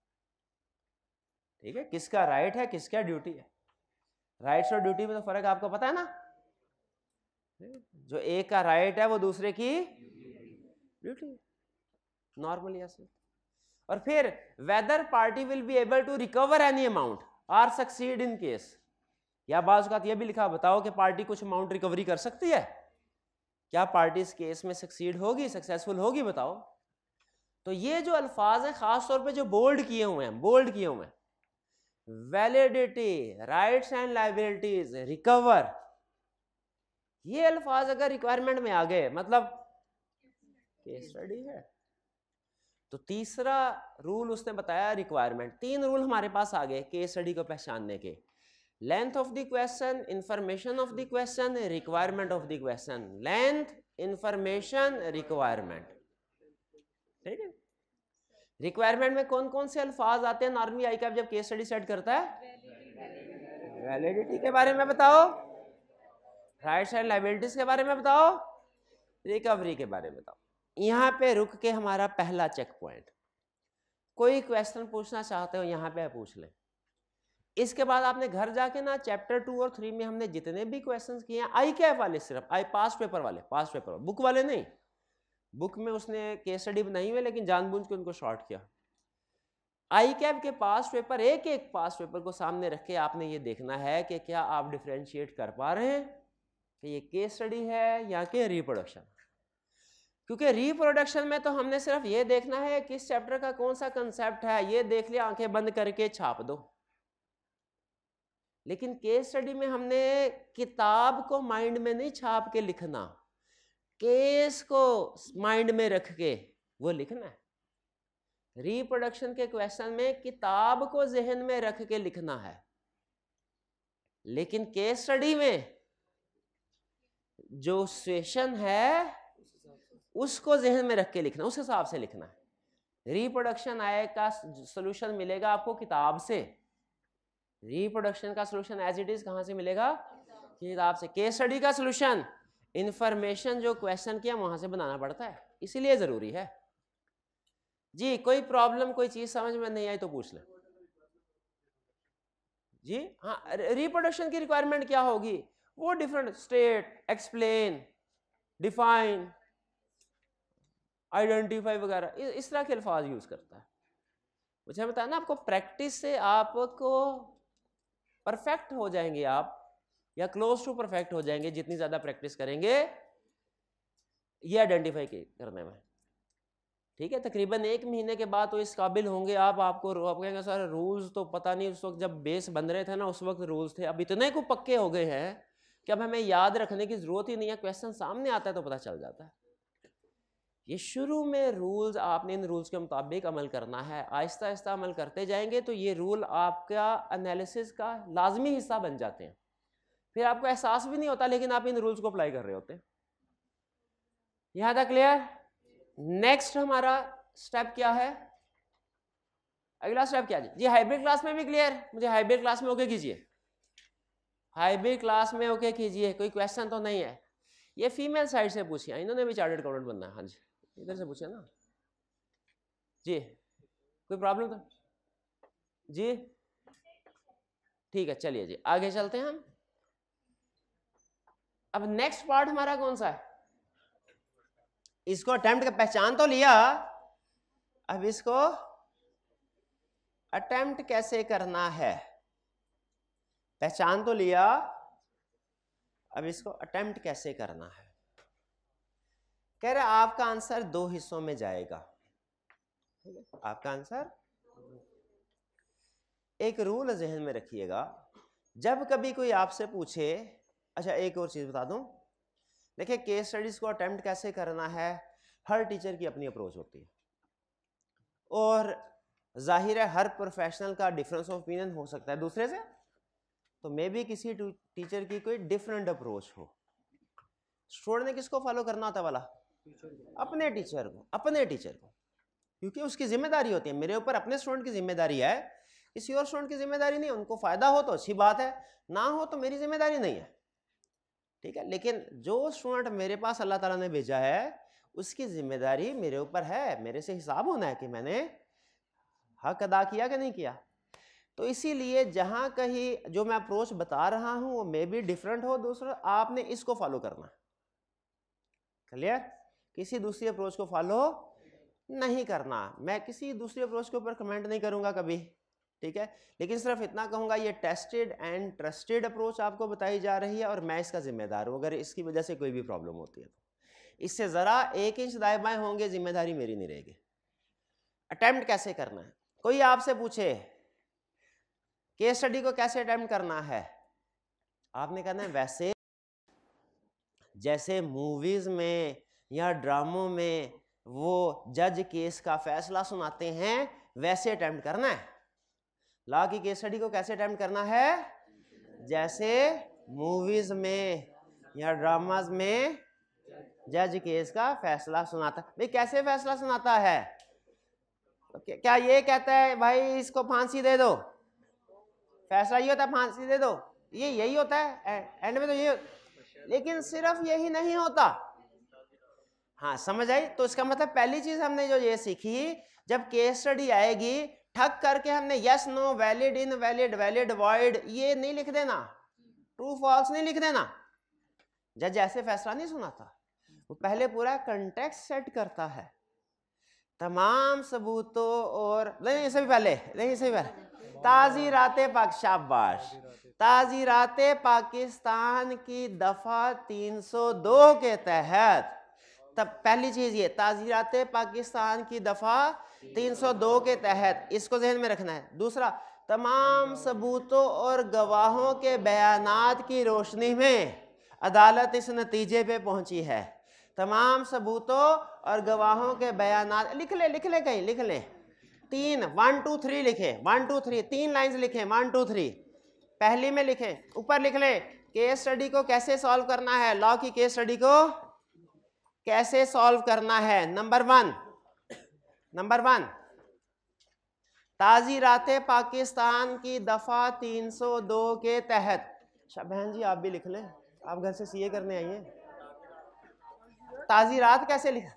ठीक है. किसका राइट है, किसका ड्यूटी है. राइट्स और ड्यूटी में तो फर्क आपको पता है ना, जो एक का राइट है वो दूसरे की ड्यूटी, नॉर्मली ऐसे. और फिर whether party will be able to recover any amount और सक्सीड इन केस, या बाज़ औक़ात ये भी लिखा, बताओ कि पार्टी कुछ अमाउंट रिकवरी कर सकती है, क्या पार्टी इस केस में सक्सीड होगी, सक्सेसफुल होगी, बताओ। तो ये जो अल्फाज हैं ख़ास तौर पे जो बोल्ड किए हुए हैं, बोल्ड किए हुए हैं, validity, rights and liabilities, recover, ये अल्फाज अगर रिक्वायरमेंट में आ गए मतलब केस स्टडी है। तो तीसरा रूल उसने बताया रिक्वायरमेंट। तीन रूल हमारे पास आ गए केस स्टडी को पहचानने के, length of the question, information of the question, requirement of the question. Length, information, requirement, ठीक है। रिक्वायरमेंट में कौन कौन से अल्फाज आते हैं नॉर्मली आई कैप जब केस स्टडी सेट करता है? वैलिडिटी के बारे में बताओ, राइट्स एंड लायबिलिटीज के बारे में बताओ, रिकवरी के बारे में बताओ। यहाँ पे रुक के हमारा पहला चेक पॉइंट, कोई क्वेश्चन पूछना चाहते हो यहाँ पे पूछ ले। इसके बाद आपने घर जाके ना चैप्टर टू और थ्री में हमने जितने भी क्वेश्चंस किए हैं आई कैप वाले, सिर्फ आई पास पेपर वाले, पास पेपर वाले, बुक वाले नहीं। बुक में उसने केस स्टडी बनाई हुई लेकिन जानबूझ के उनको शॉर्ट किया। आई कैप के पास पेपर, एक एक पास पेपर को सामने रख के आपने ये देखना है कि क्या आप डिफ्रेंशिएट कर पा रहे हैं कि ये केस स्टडी है या कि रिप्रोडक्शन। क्योंकि रिप्रोडक्शन में तो हमने सिर्फ ये देखना है किस चैप्टर का कौन सा कंसेप्ट है, ये देख लिया, आंखें बंद करके छाप दो। लेकिन केस स्टडी में हमने किताब को माइंड में नहीं छाप के लिखना, केस को माइंड में रख के वो लिखना है। रिप्रोडक्शन के क्वेश्चन में किताब को जहन में रख के लिखना है, लेकिन केस स्टडी में जो सिचुएशन है उसको जहन में रख के लिखना, उस हिसाब से लिखना है। रिप्रोडक्शन आए का सोल्यूशन मिलेगा आपको किताब से, रिप्रोडक्शन का सोल्यूशन एज इट इज कहां से मिलेगा? किताब से। केस स्टडी का सोल्यूशन इंफॉर्मेशन जो क्वेश्चन किया वहां से बनाना पड़ता है, इसीलिए जरूरी है। जी कोई प्रॉब्लम, कोई चीज समझ में नहीं आई तो पूछ ले जी। हाँ, रिप्रोडक्शन की रिक्वायरमेंट क्या होगी? वो different, state, explain, define, identify वगैरह इस तरह के अल्फाज यूज करता है। मुझे बताया ना आपको, प्रैक्टिस से आपको परफेक्ट हो जाएंगे आप, या क्लोज टू परफेक्ट हो जाएंगे जितनी ज्यादा प्रैक्टिस करेंगे ये आइडेंटिफाई करने में, ठीक है। तकरीबन एक महीने के बाद तो इस काबिल होंगे आप, आपको आप कहेंगे सर रूल्स तो पता नहीं, उस वक्त जब बेस बन रहे थे ना उस वक्त रूल्स थे, अब इतने को पक्के हो गए हैं कि अब हमें याद रखने की जरूरत ही नहीं है, क्वेश्चन सामने आता है तो पता चल जाता है। ये शुरू में रूल्स आपने इन रूल्स के मुताबिक अमल करना है, आहिस्ता आहिस्ता अमल करते जाएंगे तो ये रूल आपका एनालिसिस का लाजमी हिस्सा बन जाते हैं। फिर आपको एहसास भी नहीं होता लेकिन आप इन रूल्स को अप्लाई कर रहे होते हैं। यहां तक क्लियर? नेक्स्ट हमारा स्टेप क्या है? अगला स्टेप क्या है जी? हाइब्रिड क्लास में भी क्लियर? मुझे हाइब्रिड क्लास में ओके कीजिए, हाइब्रिड क्लास में ओके कीजिए, कोई क्वेश्चन तो नहीं है। ये फीमेल साइड से पूछिए, इन्होंने भी चार्टर्ड अकाउंटेंट बनना है। हाँ जी इधर से पूछिए ना जी, कोई प्रॉब्लम तो जी? ठीक है चलिए जी आगे चलते हैं हम। अब नेक्स्ट पार्ट हमारा कौन सा है? इसको अटेम्प्ट का पहचान तो लिया, अब इसको अटेम्प्ट कैसे करना है? पहचान तो लिया, अब इसको अटेम्प्ट कैसे करना है? कह रहे आपका आंसर दो हिस्सों में जाएगा, आपका आंसर। एक रूल जहन में रखिएगा, जब कभी कोई आपसे पूछे, अच्छा एक और चीज बता दूं, देखिए केस स्टडीज को अटेम्प्ट कैसे करना है, हर टीचर की अपनी अप्रोच होती है और जाहिर है हर प्रोफेशनल का डिफरेंस ऑफ ओपिनियन हो सकता है दूसरे से, तो मे भी किसी टीचर की कोई डिफरेंट अप्रोच हो। स्टूडेंट ने किसको फॉलो करना होता वाला? अपने टीचर को, अपने टीचर को, क्योंकि उसकी जिम्मेदारी होती है। मेरे ऊपर अपने स्टूडेंट की जिम्मेदारी है, किसी और स्टूडेंट की जिम्मेदारी नहीं। उनको फायदा हो तो अच्छी बात है, ना हो तो मेरी जिम्मेदारी नहीं है, ठीक है। लेकिन जो स्टूडेंट मेरे पास अल्लाह ताला ने भेजा है उसकी जिम्मेदारी मेरे ऊपर है, मेरे से हिसाब होना है कि मैंने हक अदा किया कि नहीं किया। तो इसीलिए जहां कहीं जो मैं अप्रोच बता रहा हूं वो मे भी डिफरेंट हो दूसरा, आपने इसको फॉलो करना, क्लियर? किसी दूसरी अप्रोच को फॉलो नहीं करना। मैं किसी दूसरी अप्रोच के ऊपर कमेंट नहीं करूंगा कभी, ठीक है। लेकिन सिर्फ इतना कहूँगा, ये टेस्टेड एंड ट्रस्टेड अप्रोच आपको बताई जा रही है और मैं इसका जिम्मेदार हूँ। अगर इसकी वजह से कोई भी प्रॉब्लम होती है तो इससे ज़रा एक इंच दाएं बाएं होंगे, जिम्मेदारी मेरी नहीं रहेगी। अटेम्प्ट कैसे करना है, कोई आपसे पूछे केस स्टडी को कैसे अटेम्प्ट करना है, आपने कहना है वैसे जैसे मूवीज़ में या ड्रामों में वो जज केस का फैसला सुनाते हैं वैसे अटेम्प्ट करना है। लॉ की केस स्टडी को कैसे अटेम्प्ट करना है, जैसे मूवीज में या ड्रामाज में जज केस का फैसला सुनाता है। भाई कैसे फैसला सुनाता है, क्या ये कहता है भाई इसको फांसी दे दो, फैसला ये होता है फांसी दे दो, ये यही होता है एंड में तो ये, लेकिन सिर्फ यही नहीं होता। हाँ समझ आई। तो इसका मतलब पहली चीज हमने जो ये सीखी, जब केस स्टडी आएगी ठक करके हमने yes no valid invalid valid void ये नहीं लिख देना, ट्रू फॉल्स नहीं लिख देना। जज ऐसे फैसला नहीं सुनाता, वो पहले पूरा कंटेक्स्ट सेट करता है, तमाम सबूतों और नहीं इससे भी पहले नहीं इससे भी पहले ताज़ीराते पाक शाबाश ताज़ीराते पाकिस्तान की दफा तीन सौ दो के तहत, तब पहली चीज ये ताज़ीराते पाकिस्तान की दफा तीन सौ दो के तहत, इसको जहन में रखना है। दूसरा, तमाम सबूतों और गवाहों के बयानात की रोशनी में अदालत इस नतीजे पे पहुंची है, तमाम सबूतों और गवाहों के बयानात, लिख ले लिख ले कहीं लिख ले, तीन वन टू थ्री लिखे, वन टू थ्री तीन लाइंस लिखे, वन टू थ्री पहली में लिखे, ऊपर लिख ले केस स्टडी को कैसे सॉल्व करना है, लॉ की केस स्टडी को कैसे सॉल्व करना है। नंबर वन नंबर वन ताज़ीराते पाकिस्तान की दफा तीन सौ दो के तहत, बहन जी आप भी लिख लें, आप घर से सीए करने आई हैं। ताज़ीरात कैसे लिखा,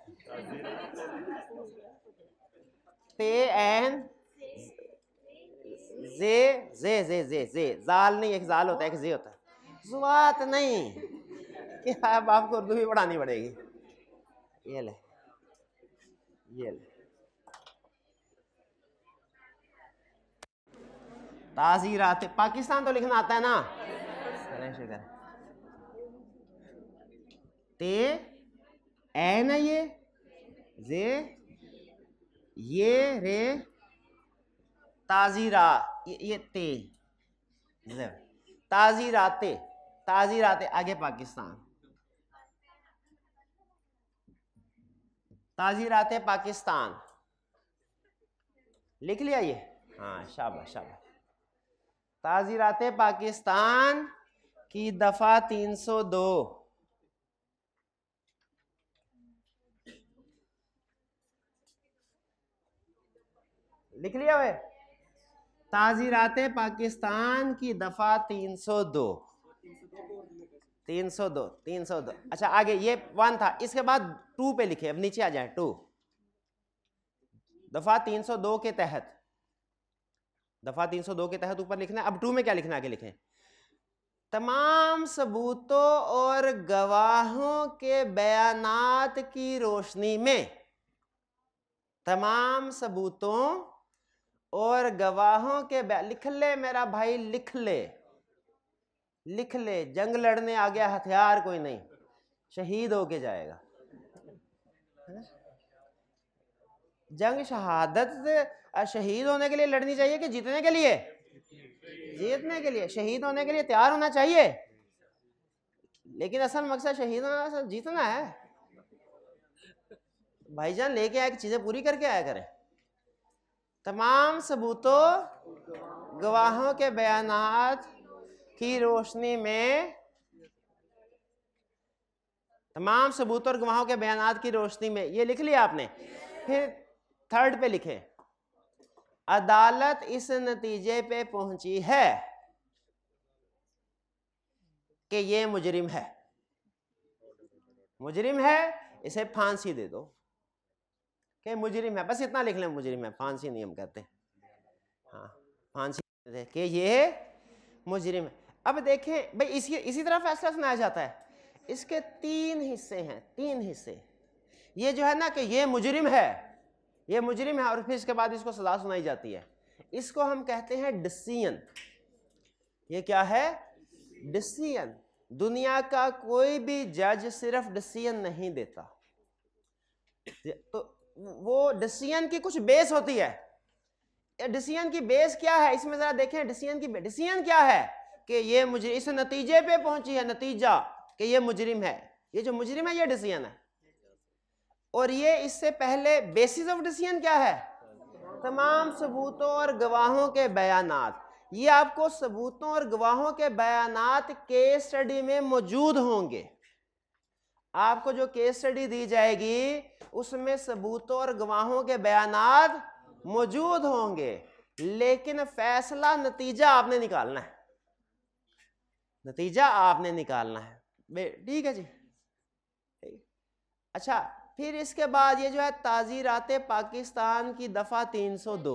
ते एन जे जे जे जे जे जाल नहीं, एक जाल होता है एक जे होता है, जुआत नहीं, क्या अब आपको उर्दू भी पढ़ानी पड़ेगी। ये ले ये ले ताज़ीरात पाकिस्तान तो लिखना आता है ना, ते ए ना ये जे ये रे ताज़ीरा ये, ये ते ताज़ीराते ताज़ीराते आगे पाकिस्तान ताज़ीराते पाकिस्तान लिख लिया ये, हाँ शाबाश शाबाश। ताज़ीराते पाकिस्तान की दफा तीन सौ दो, लिख लिया वे, ताज़ीराते पाकिस्तान की दफा तीन सौ दो तीन सौ दो तीन सौ दो। अच्छा आगे ये वन था, इसके बाद टू पे लिखे, अब नीचे आ जाए टू, दफा तीन सौ दो के तहत, दफा तीन सौ दो के तहत ऊपर लिखना है। अब टू में क्या लिखना, आगे लिखें तमाम सबूतों और गवाहों के बयानात की रोशनी में, तमाम सबूतों और गवाहों के बयान, लिख ले मेरा भाई लिख ले लिख ले, जंग लड़ने आ गया हथियार कोई नहीं, शहीद होके जाएगा। जंग शहादत शहीद होने के लिए लड़नी चाहिए कि जीतने के लिए, जीतने के लिए, शहीद होने के लिए तैयार होना चाहिए, लेकिन असल मकसद शहीद होना जीतना है। भाईजान लेके आए चीजें पूरी करके आया करें। तमाम सबूतों गवाहों के बयानात की रोशनी में, तमाम सबूतों और गवाहों के बयानात की रोशनी में, ये लिख लिया आपने। फिर थर्ड पे लिखे अदालत इस नतीजे पे पहुंची है कि ये मुजरिम है, मुजरिम है इसे फांसी दे दो, कि मुजरिम है, बस इतना लिख लें, मुजरिम है, फांसी नहीं हम कहते, हाँ फांसी दे कि ये मुजरिम है। अब देखें भाई इसी इसी तरह फैसला सुनाया जाता है। इसके तीन हिस्से हैं, तीन हिस्से। ये जो है ना कि ये मुजरिम है, ये मुजरिम है, और फिर इसके बाद इसको सजा सुनाई जाती है। इसको हम कहते हैं डिसीजन। ये क्या है? डिसीजन। दुनिया का कोई भी जज सिर्फ डिसीजन नहीं देता, तो वो डिसीजन की कुछ बेस होती है। डिसीजन की बेस क्या है इसमें जरा देखें। डिसीजन की डिसीजन क्या है कि ये मुझे इस नतीजे पे पहुंची है, नतीजा कि ये मुजरिम है, ये जो मुजरिम है ये डिसीजन है। और ये इससे पहले बेसिस ऑफ डिसीजन क्या है? तमाम सबूतों और गवाहों के बयानात। ये आपको सबूतों और गवाहों के बयानात केस स्टडी में मौजूद होंगे। आपको जो केस स्टडी दी जाएगी उसमें सबूतों और गवाहों के बयानात मौजूद होंगे, लेकिन फैसला नतीजा आपने निकालना है, नतीजा आपने निकालना है। ठीक है जी। अच्छा, फिर इसके बाद ये जो है ताज़ीराते पाकिस्तान की दफा तीन सौ दो,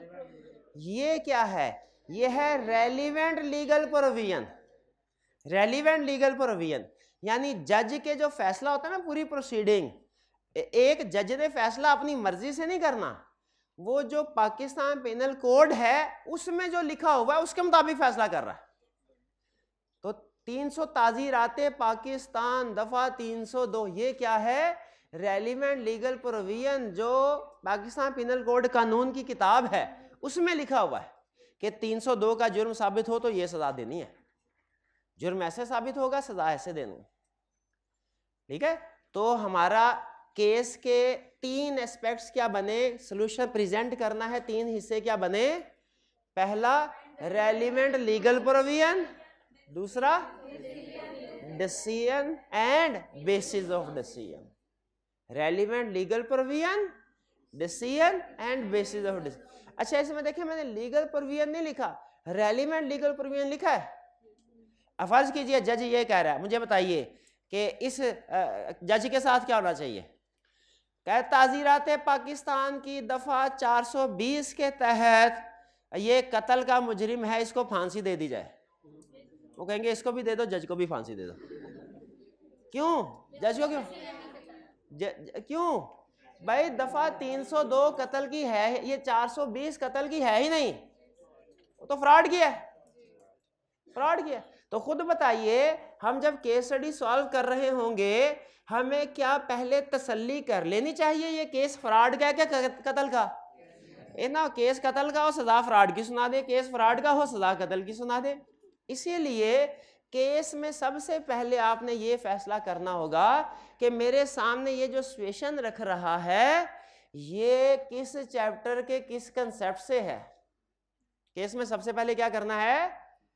ये क्या है? ये है relevant legal provision. Relevant legal provision यानी जज के जो फैसला होता है ना, पूरी प्रोसीडिंग, एक जज ने फैसला अपनी मर्जी से नहीं करना, वो जो पाकिस्तान पेनल कोड है उसमें जो लिखा हुआ है उसके मुताबिक फैसला कर रहा है। तो तीन सौ ताज़ीराते पाकिस्तान दफा तीन सौ दो ये क्या है? रेलिवेंट लीगल प्रोविजन जो पाकिस्तान पेनल कोड कानून की किताब है उसमें लिखा हुआ है कि तीन सौ दो का जुर्म साबित हो तो ये सजा देनी है, जुर्म ऐसे साबित होगा सजा ऐसे देनी। ठीक है, तो हमारा केस के तीन एस्पेक्ट्स क्या बने? सॉल्यूशन प्रेजेंट करना है, तीन हिस्से क्या बने? पहला रेलिवेंट लीगल प्रोविजन, दूसरा decision and basis of decision. Relevant legal provision, decision and basis of decision. अच्छा, इसमें देखिए मैंने लीगल प्रोविजन नहीं लिखा, रेलिवेंट लीगल प्रोविजन लिखा है। अब फर्ज कीजिए जज ये कह रहा है, मुझे बताइए कि इस जज के साथ क्या होना चाहिए? कह ताज़ीराते पाकिस्तान की दफा चार सौ बीस के तहत ये कत्ल का मुजरिम है, इसको फांसी दे दी जाए। वो कहेंगे इसको भी दे दो, जज को भी फांसी दे दो। क्यों? जज को क्यों? ज, ज, क्यों भाई? दफा तीन सौ दो कत्ल की है, ये चार सौ बीस कत्ल की है ही नहीं, वो तो फ्रॉड किया, फ्रॉड किया। तो खुद बताइए, हम जब केस स्टडी सॉल्व कर रहे होंगे हमें क्या पहले तसल्ली कर लेनी चाहिए ये केस फ्रॉड का है क्या कत्ल का? ए ना, केस कत्ल का हो सजा फ्रॉड की सुना दे, केस फ्रॉड का हो सजा कत्ल की सुना दे। इसीलिए केस में सबसे पहले आपने ये फैसला करना होगा कि मेरे सामने ये जो सिचुएशन रख रहा है ये किस चैप्टर के किस कंसेप्ट से है। केस में सबसे पहले क्या करना है?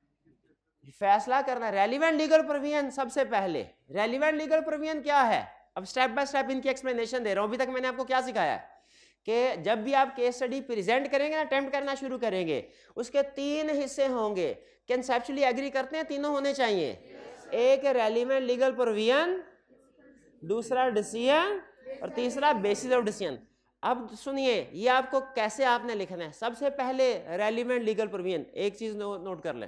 फैसला करना है। रेलिवेंट लीगल प्रोविजन सबसे पहले। रेलिवेंट लीगल प्रोविजन क्या है? अब स्टेप बाय स्टेप इनकी एक्सप्लेनेशन दे रहा हूं। अभी तक मैंने आपको क्या सिखाया है कि जब भी आप केस स्टडी प्रेजेंट करेंगे ना, अटेम्प्ट करना शुरू करेंगे, उसके तीन हिस्से होंगे। कंसेप्चुअली एग्री करते हैं? तीनों होने चाहिए। एक रेलिवेंट लीगल प्रोविजन, दूसरा डिसीजन और तीसरा बेसिस ऑफ डिसीजन। अब सुनिए, ये आपको कैसे आपने लिखना है। सबसे पहले रेलिवेंट लीगल प्रोविजन, एक चीज नो, नोट कर लें,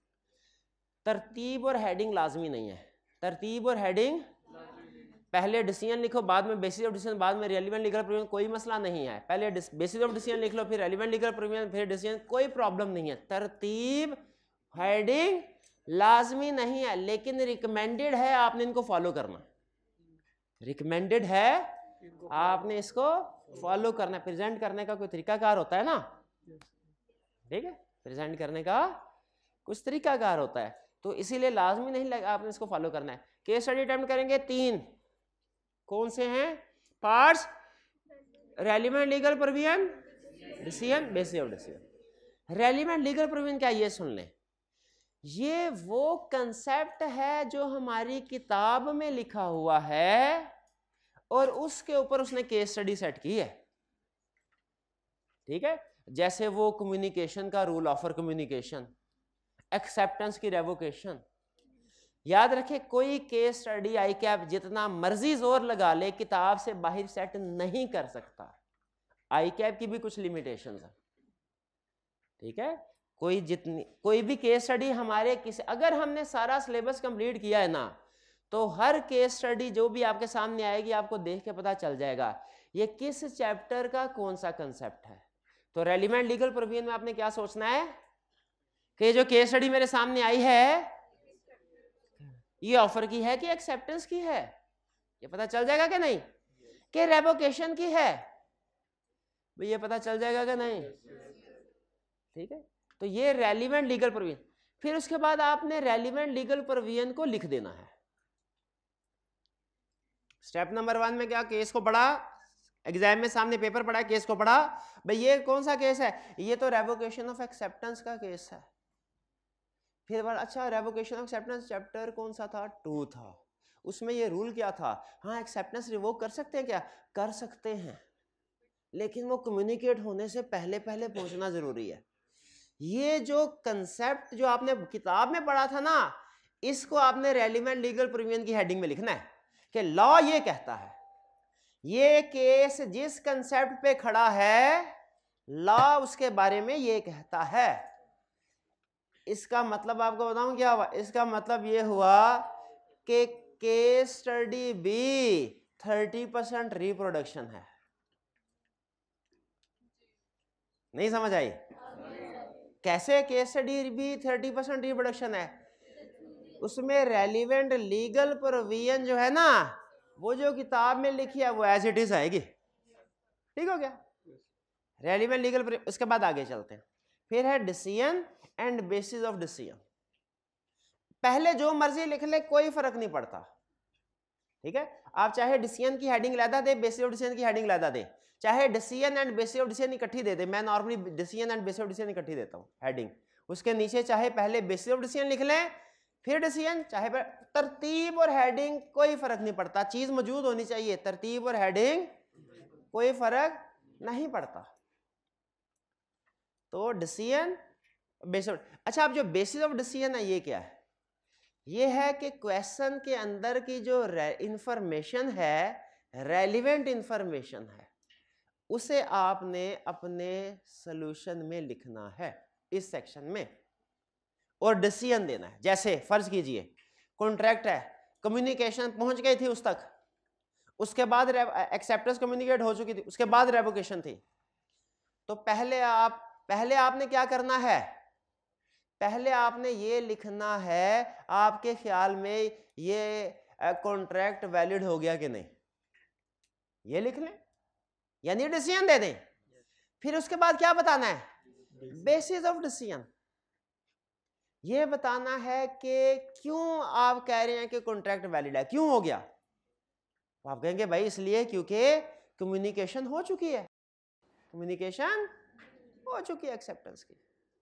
तरतीब और हेडिंग लाजमी नहीं है। तरतीब और हेडिंग, पहले डिसीजन लिखो, बाद में बेसिस ऑफ डिसीजन, बाद में रेलिवेंट लीगल प्रोविजन, कोई मसला नहीं है। पहले बेसिस ऑफ डिसीजन लिख लो, फिर रेलिवेंट लीगल प्रोविजन, फिर डिसीजन, कोई प्रॉब्लम नहीं है। तरतीब हेडिंग लाजमी नहीं है, लेकिन रिकमेंडेड है, आपने इनको फॉलो करना। रिकमेंडेड है, आपने इसको फॉलो करना। प्रेजेंट करने का कोई तरीकाकार होता है ना, ठीक है, प्रेजेंट करने का कुछ तरीकाकार होता है, तो इसीलिए लाजमी नहीं लगा, आपने इसको फॉलो करना है। केस स्टडी अटेम्प्ट करेंगे तीन, कौन से हैं parts? Relevant legal provision, decision, basis of decision. Relevant legal provision क्या, ये सुन लें, ये वो कंसेप्ट है जो हमारी किताब में लिखा हुआ है और उसके ऊपर उसने केस स्टडी सेट की है। ठीक है, जैसे वो कम्युनिकेशन का रूल, ऑफर कम्युनिकेशन, एक्सेप्टेंस की रेवोकेशन। याद रखें, कोई केस स्टडी आई कैप जितना मर्जी जोर लगा ले किताब से बाहर सेट नहीं कर सकता। आई कैप की भी कुछ लिमिटेशंस है। ठीक है, कोई जितनी कोई भी केस स्टडी हमारे किसी, अगर हमने सारा सिलेबस कंप्लीट किया है ना, तो हर केस स्टडी जो भी आपके सामने आएगी आपको देख के पता चल जाएगा ये किस चैप्टर का कौन सा कंसेप्ट है। तो रेलिवेंट लीगल प्रोविजन में आपने क्या सोचना है कि जो केस स्टडी मेरे सामने आई है ये ऑफर की है कि एक्सेप्टेंस की है, ये पता चल जाएगा कि नहीं, कि रेवोकेशन की है, भाई ये पता चल जाएगा कि नहीं, ठीक है। तो ये रेलिवेंट लीगल प्रोविजन। फिर उसके बाद आपने रेलिवेंट लीगल प्रोविजन को लिख देना है। स्टेप नंबर वन में क्या, केस को पढ़ा, एग्जाम में सामने पेपर पढ़ा, केस को पढ़ा, भाई ये कौन सा केस है, ये तो रेवोकेशन ऑफ एक्सेप्टेंस का केस है। फिर बार अच्छा रेवोकेशन ऑफ एक्सेप्टेंस चैप्टर कौन सा था, टू था, उसमें ये रूल क्या था, हाँ एक्सेप्टेंस रिवोक कर सकते हैं क्या, कर सकते हैं, लेकिन वो कम्युनिकेट होने से पहले पहले पहुंचना जरूरी है। ये जो कंसेप्ट जो आपने किताब में पढ़ा था ना, इसको आपने रेलिवेंट लीगल प्रोविजन की हेडिंग में लिखना है कि लॉ ये कहता है, ये केस जिस कंसेप्ट पे खड़ा है लॉ उसके बारे में ये कहता है। इसका मतलब आपको बताऊं क्या हुआ, इसका मतलब ये हुआ कि केस स्टडी भी थर्टी परसेंट रिप्रोडक्शन है। नहीं समझ आई, कैसे केस स्टडी भी थर्टी परसेंट रिप्रोडक्शन है, उसमें रेलिवेंट लीगल प्रोविजन जो है ना, वो जो किताब में लिखी है वो एज इट इज आएगी, ठीक हो गया, रेलिवेंट लीगल। उसके बाद आगे चलते हैं, फिर है decision and basis of decision. पहले जो मर्जी लिख ले कोई फर्क नहीं पड़ता, ठीक है, आप चाहे डिसीजन की हेडिंग लगा दे, बेसिस ऑफ डिसीजन की हेडिंग लगा दे, चाहे decision and basis of decision इकट्ठी दे दे, मैं normally decision and basis of decision इकट्ठी देता हूं हेडिंग, उसके नीचे चाहे पहले बेसिस ऑफ डिसीजन लिख लें फिर डिसीजन, चाहे पर तरतीब और हेडिंग कोई फर्क नहीं पड़ता, चीज मौजूद होनी चाहिए, तरतीब और हेडिंग कोई फर्क नहीं पड़ता। तो डिसीजन बेसिस ऑफ, अच्छा अब जो बेसिस ऑफ डिसीजन है ये क्या है, ये है कि क्वेश्चन के अंदर की जो इंफॉर्मेशन है, रेलिवेंट इंफॉर्मेशन है, उसे आपने अपने सॉल्यूशन में लिखना है इस सेक्शन में और डिसीजन देना है। जैसे फर्ज कीजिए कॉन्ट्रैक्ट है, कम्युनिकेशन पहुंच गई थी उस तक, उसके बाद एक्सेप्टेंस कम्युनिकेट हो चुकी थी, उसके बाद रेवोकेशन थी, तो पहले आप पहले आपने क्या करना है, पहले आपने ये लिखना है आपके ख्याल में ये कॉन्ट्रैक्ट वैलिड हो गया कि नहीं, ये लिख लें यानी डिसीजन दे दें। फिर उसके बाद क्या बताना है, बेसिस ऑफ डिसीजन, ये बताना है कि क्यों आप कह रहे हैं कि कॉन्ट्रैक्ट वैलिड है, क्यों हो गया, तो आप कहेंगे भाई इसलिए क्योंकि कम्युनिकेशन हो चुकी है, कम्युनिकेशन हो चुकी है एक्सेप्टेंस की।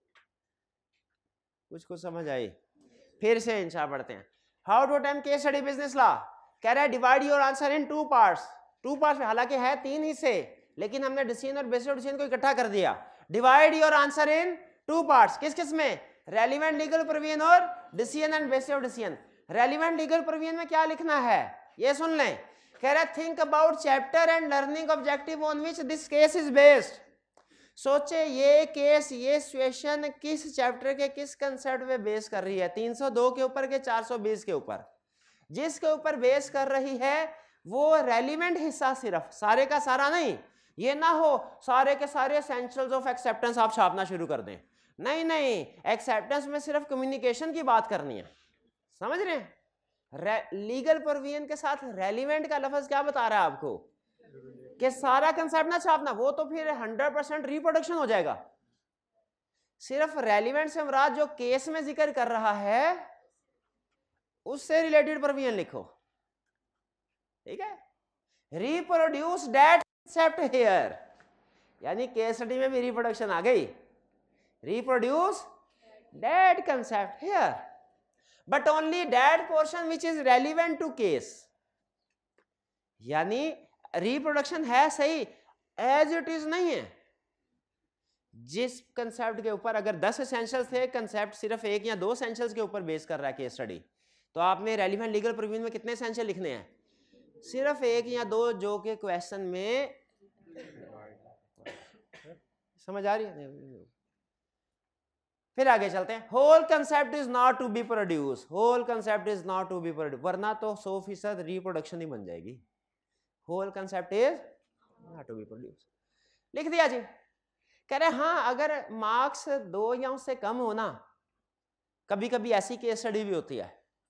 कुछ कुछ समझ आई, फिर से इंशा पढ़ते हैं। How to attempt case study business law, कह रहा है divide your answer in two parts, two parts में हालांकि है तीन हिस्से, लेकिन हमने डिसीजन और बेसिस ऑफ डिसीजन को इकट्ठा कर दिया। Divide your answer in two parts, किस किस में, रेलिवेंट लीगल प्रोविजन और decision and basis of decision. Relevant legal provision में क्या लिखना है ये सुन लें, कह रहा है think about chapter and learning objective on which this case is based, सोचे ये केस ये सिचुएशन किस चैप्टर के किस कंसेप्ट पे बेस कर रही है, तीन सौ दो के ऊपर के चार सौ बीस के ऊपर, जिसके ऊपर बेस कर रही है वो रेलिवेंट हिस्सा, सिर्फ सारे का सारा नहीं, ये ना हो सारे के सारे एसेंशियल्स ऑफ एक्सेप्टेंस आप छापना शुरू कर दें, नहीं नहीं, एक्सेप्टेंस में सिर्फ कम्युनिकेशन की बात करनी है, समझ रहे हैं। लीगल प्रोविजन के साथ रेलिवेंट का लफ्ज क्या बता रहा है आपको कि सारा कंसेप्ट ना छापना, वो तो फिर हंड्रेड परसेंट रिप्रोडक्शन हो जाएगा, सिर्फ रेलिवेंट से मुराद जो केस में जिक्र कर रहा है उससे रिलेटेड प्रोविजन लिखो, ठीक है। रिप्रोड्यूस दैट कंसेप्ट हियर, यानी केस स्टडी में भी रिप्रोडक्शन आ गई, reproduce that concept here but only that portion which is relevant to case, यानी रिप्रोडक्शन है सही, एज इट इज नहीं है। जिस कंसेप्ट के ऊपर अगर दस एसेंशियल्स थे, कंसेप्ट सिर्फ एक या दो एसेंशियल्स के ऊपर बेस कर रहा है केस स्टडी, तो आपने रेलिवेंट लीगल प्रोविजन में कितने एसेंशियल लिखने हैं, सिर्फ एक या दो, जो के क्वेश्चन में समझ आ रही है। फिर आगे चलते हैं, whole concept is not to be produce, whole concept is not to be produce, वरना तो सौ फीसद रिप्रोडक्शन ही बन जाएगी, whole concept is not to be produce, लिख दिया जी। कह रहे हाँ अगर मार्क्स दो या उससे कम हो ना, कभी कभी ऐसी केस स्टडी भी होती है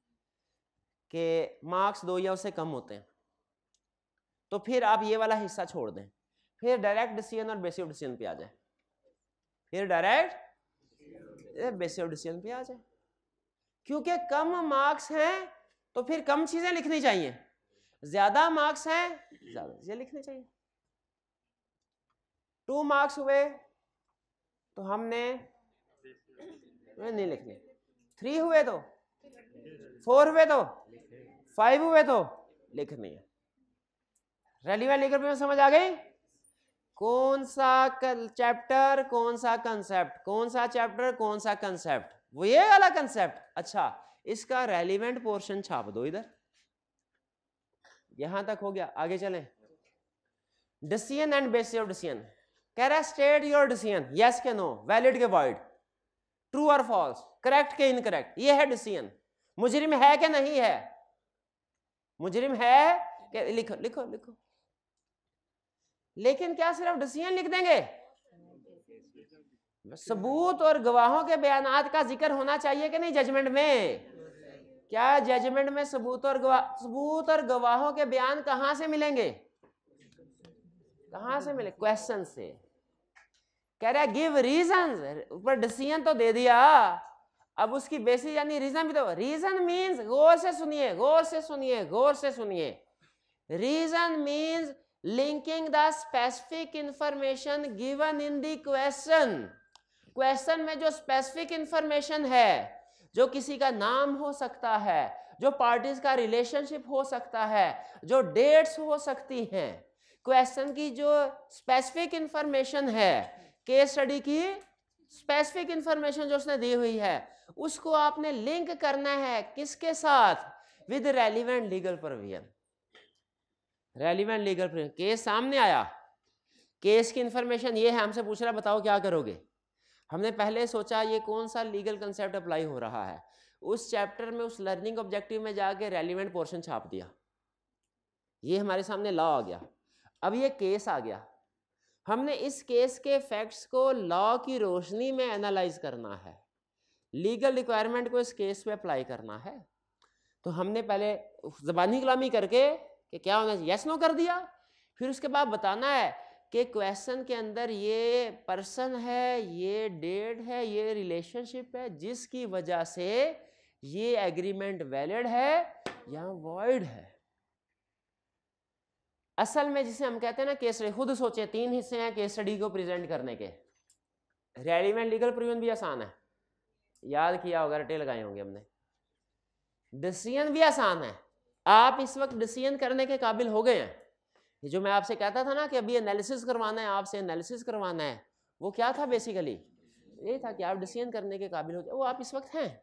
कि मार्क्स दो या उससे कम होते हैं, तो फिर आप ये वाला हिस्सा छोड़ दें, फिर डायरेक्ट डिसीजन और बेसिक डिसीजन पे आ जाए, फिर डायरेक्ट बेसिक डिसीजन पे आ जाए। क्योंकि कम मार्क्स हैं तो फिर कम चीजें लिखनी चाहिए, ज्यादा मार्क्स हैं ज्यादा चीजें लिखनी चाहिए। टू मार्क्स हुए तो हमने नहीं लिखने, थ्री हुए तो, फोर हुए तो, फाइव हुए तो लिखनी है। रेलिवेंट लीगल प्रिविलेज समझ आ गई? कौन सा चैप्टर कौन सा कंसेप्ट, कौन सा चैप्टर कौन सा कंसेप्ट, वो ये वाला कंसेप्ट। अच्छा इसका रेलिवेंट पोर्शन छाप दो इधर, यहां तक हो गया। आगे चलें, decision and basis of decision. कह रहा है स्टेट योर डिसीजन, यस के नो, वैलिड के वॉइड, ट्रू और फॉल्स, करेक्ट के इनकरेक्ट, ये है डिसीजन। मुजरिम है कि नहीं है, मुजरिम है कि, लिखो लिखो लिखो। लेकिन क्या सिर्फ डिसीजन लिख देंगे? सबूत और गवाहों के बयानात का जिक्र होना चाहिए कि नहीं जजमेंट में? क्या जजमेंट में सबूत और गवाह, सबूत और गवाहों के बयान कहां से मिलेंगे? कहां से मिले? क्वेश्चन से। कह रहा है गिव रीजंस, ऊपर डिसीजन तो दे दिया, अब उसकी बेसिस यानी रीजन भी दो। रीजन मींस, गौर से सुनिए गौर से सुनिए गौर से सुनिए, reason means linking the specific information given in the question. Question में जो स्पेसिफिक इंफॉर्मेशन है, जो किसी का नाम हो सकता है, जो पार्टीज का रिलेशनशिप हो सकता है, जो डेट्स हो सकती हैं, क्वेश्चन की जो स्पेसिफिक इंफॉर्मेशन है, केस स्टडी की स्पेसिफिक इंफॉर्मेशन जो उसने दी हुई है, उसको आपने लिंक करना है किसके साथ? With relevant legal provision. Relevant legal provision, case सामने आया, केस की इंफॉर्मेशन ये है, हमसे पूछ रहा बताओ क्या करोगे। हमने पहले सोचा ये कौन सा लीगल कंसेप्ट अप्लाई हो रहा है, उस चैप्टर में उस लर्निंग ऑब्जेक्टिव में जाके रेलिवेंट पोर्शन छाप दिया, ये हमारे सामने लॉ आ गया। अब ये केस आ गया, हमने इस केस के फैक्ट्स को लॉ की रोशनी में एनालाइज करना है, लीगल रिक्वायरमेंट को इस केस पे अप्लाई करना है। तो हमने पहले ज़बानी कलामी करके कि क्या होना चाहिए, यस नो कर दिया, फिर उसके बाद बताना है कि क्वेश्चन के अंदर ये पर्सन है, ये डेट है, ये रिलेशनशिप है, जिसकी वजह से ये एग्रीमेंट वैलिड है या वॉइड है। असल में जिसे हम कहते हैं ना केस स्टडी, खुद सोचे तीन हिस्से हैं केस स्टडी को प्रेजेंट करने के। रेलिवेंट लीगल प्रोविजन भी आसान है, याद किया होगा, रटे लगाए होंगे हमने। डिसीजन भी आसान है, आप इस वक्त डिसीजन करने के काबिल हो गए हैं। ये जो मैं आपसे कहता था ना कि अभी एनालिसिस करवाना है, आपसे एनालिसिस करवाना है, वो क्या था बेसिकली? ये था कि आप डिसीजन करने के काबिल हो गए, वो आप इस वक्त हैं।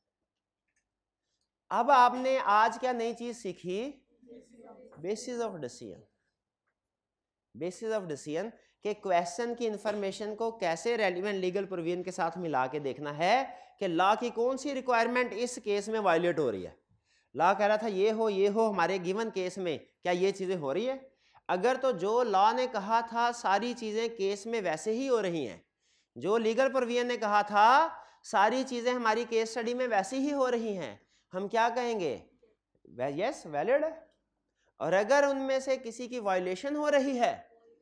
अब आपने आज क्या नई चीज सीखी? Basis of decision. Basis of decision के क्वेश्चन की इंफॉर्मेशन को कैसे रेलिवेंट लीगल प्रोविजन के साथ मिला के देखना है कि लॉ की कौन सी रिक्वायरमेंट इस केस में वायलेट हो रही है। लॉ कह रहा था ये हो ये हो, हमारे गिवन केस में क्या ये चीजें हो रही है? अगर तो जो लॉ ने कहा था सारी चीजें केस में वैसे ही हो रही हैं, जो लीगल प्रोविजन ने कहा था सारी चीजें हमारी केस स्टडी में वैसी ही हो रही हैं, हम क्या कहेंगे? यस वैलिड है। और अगर उनमें से किसी की वायलेशन हो रही है,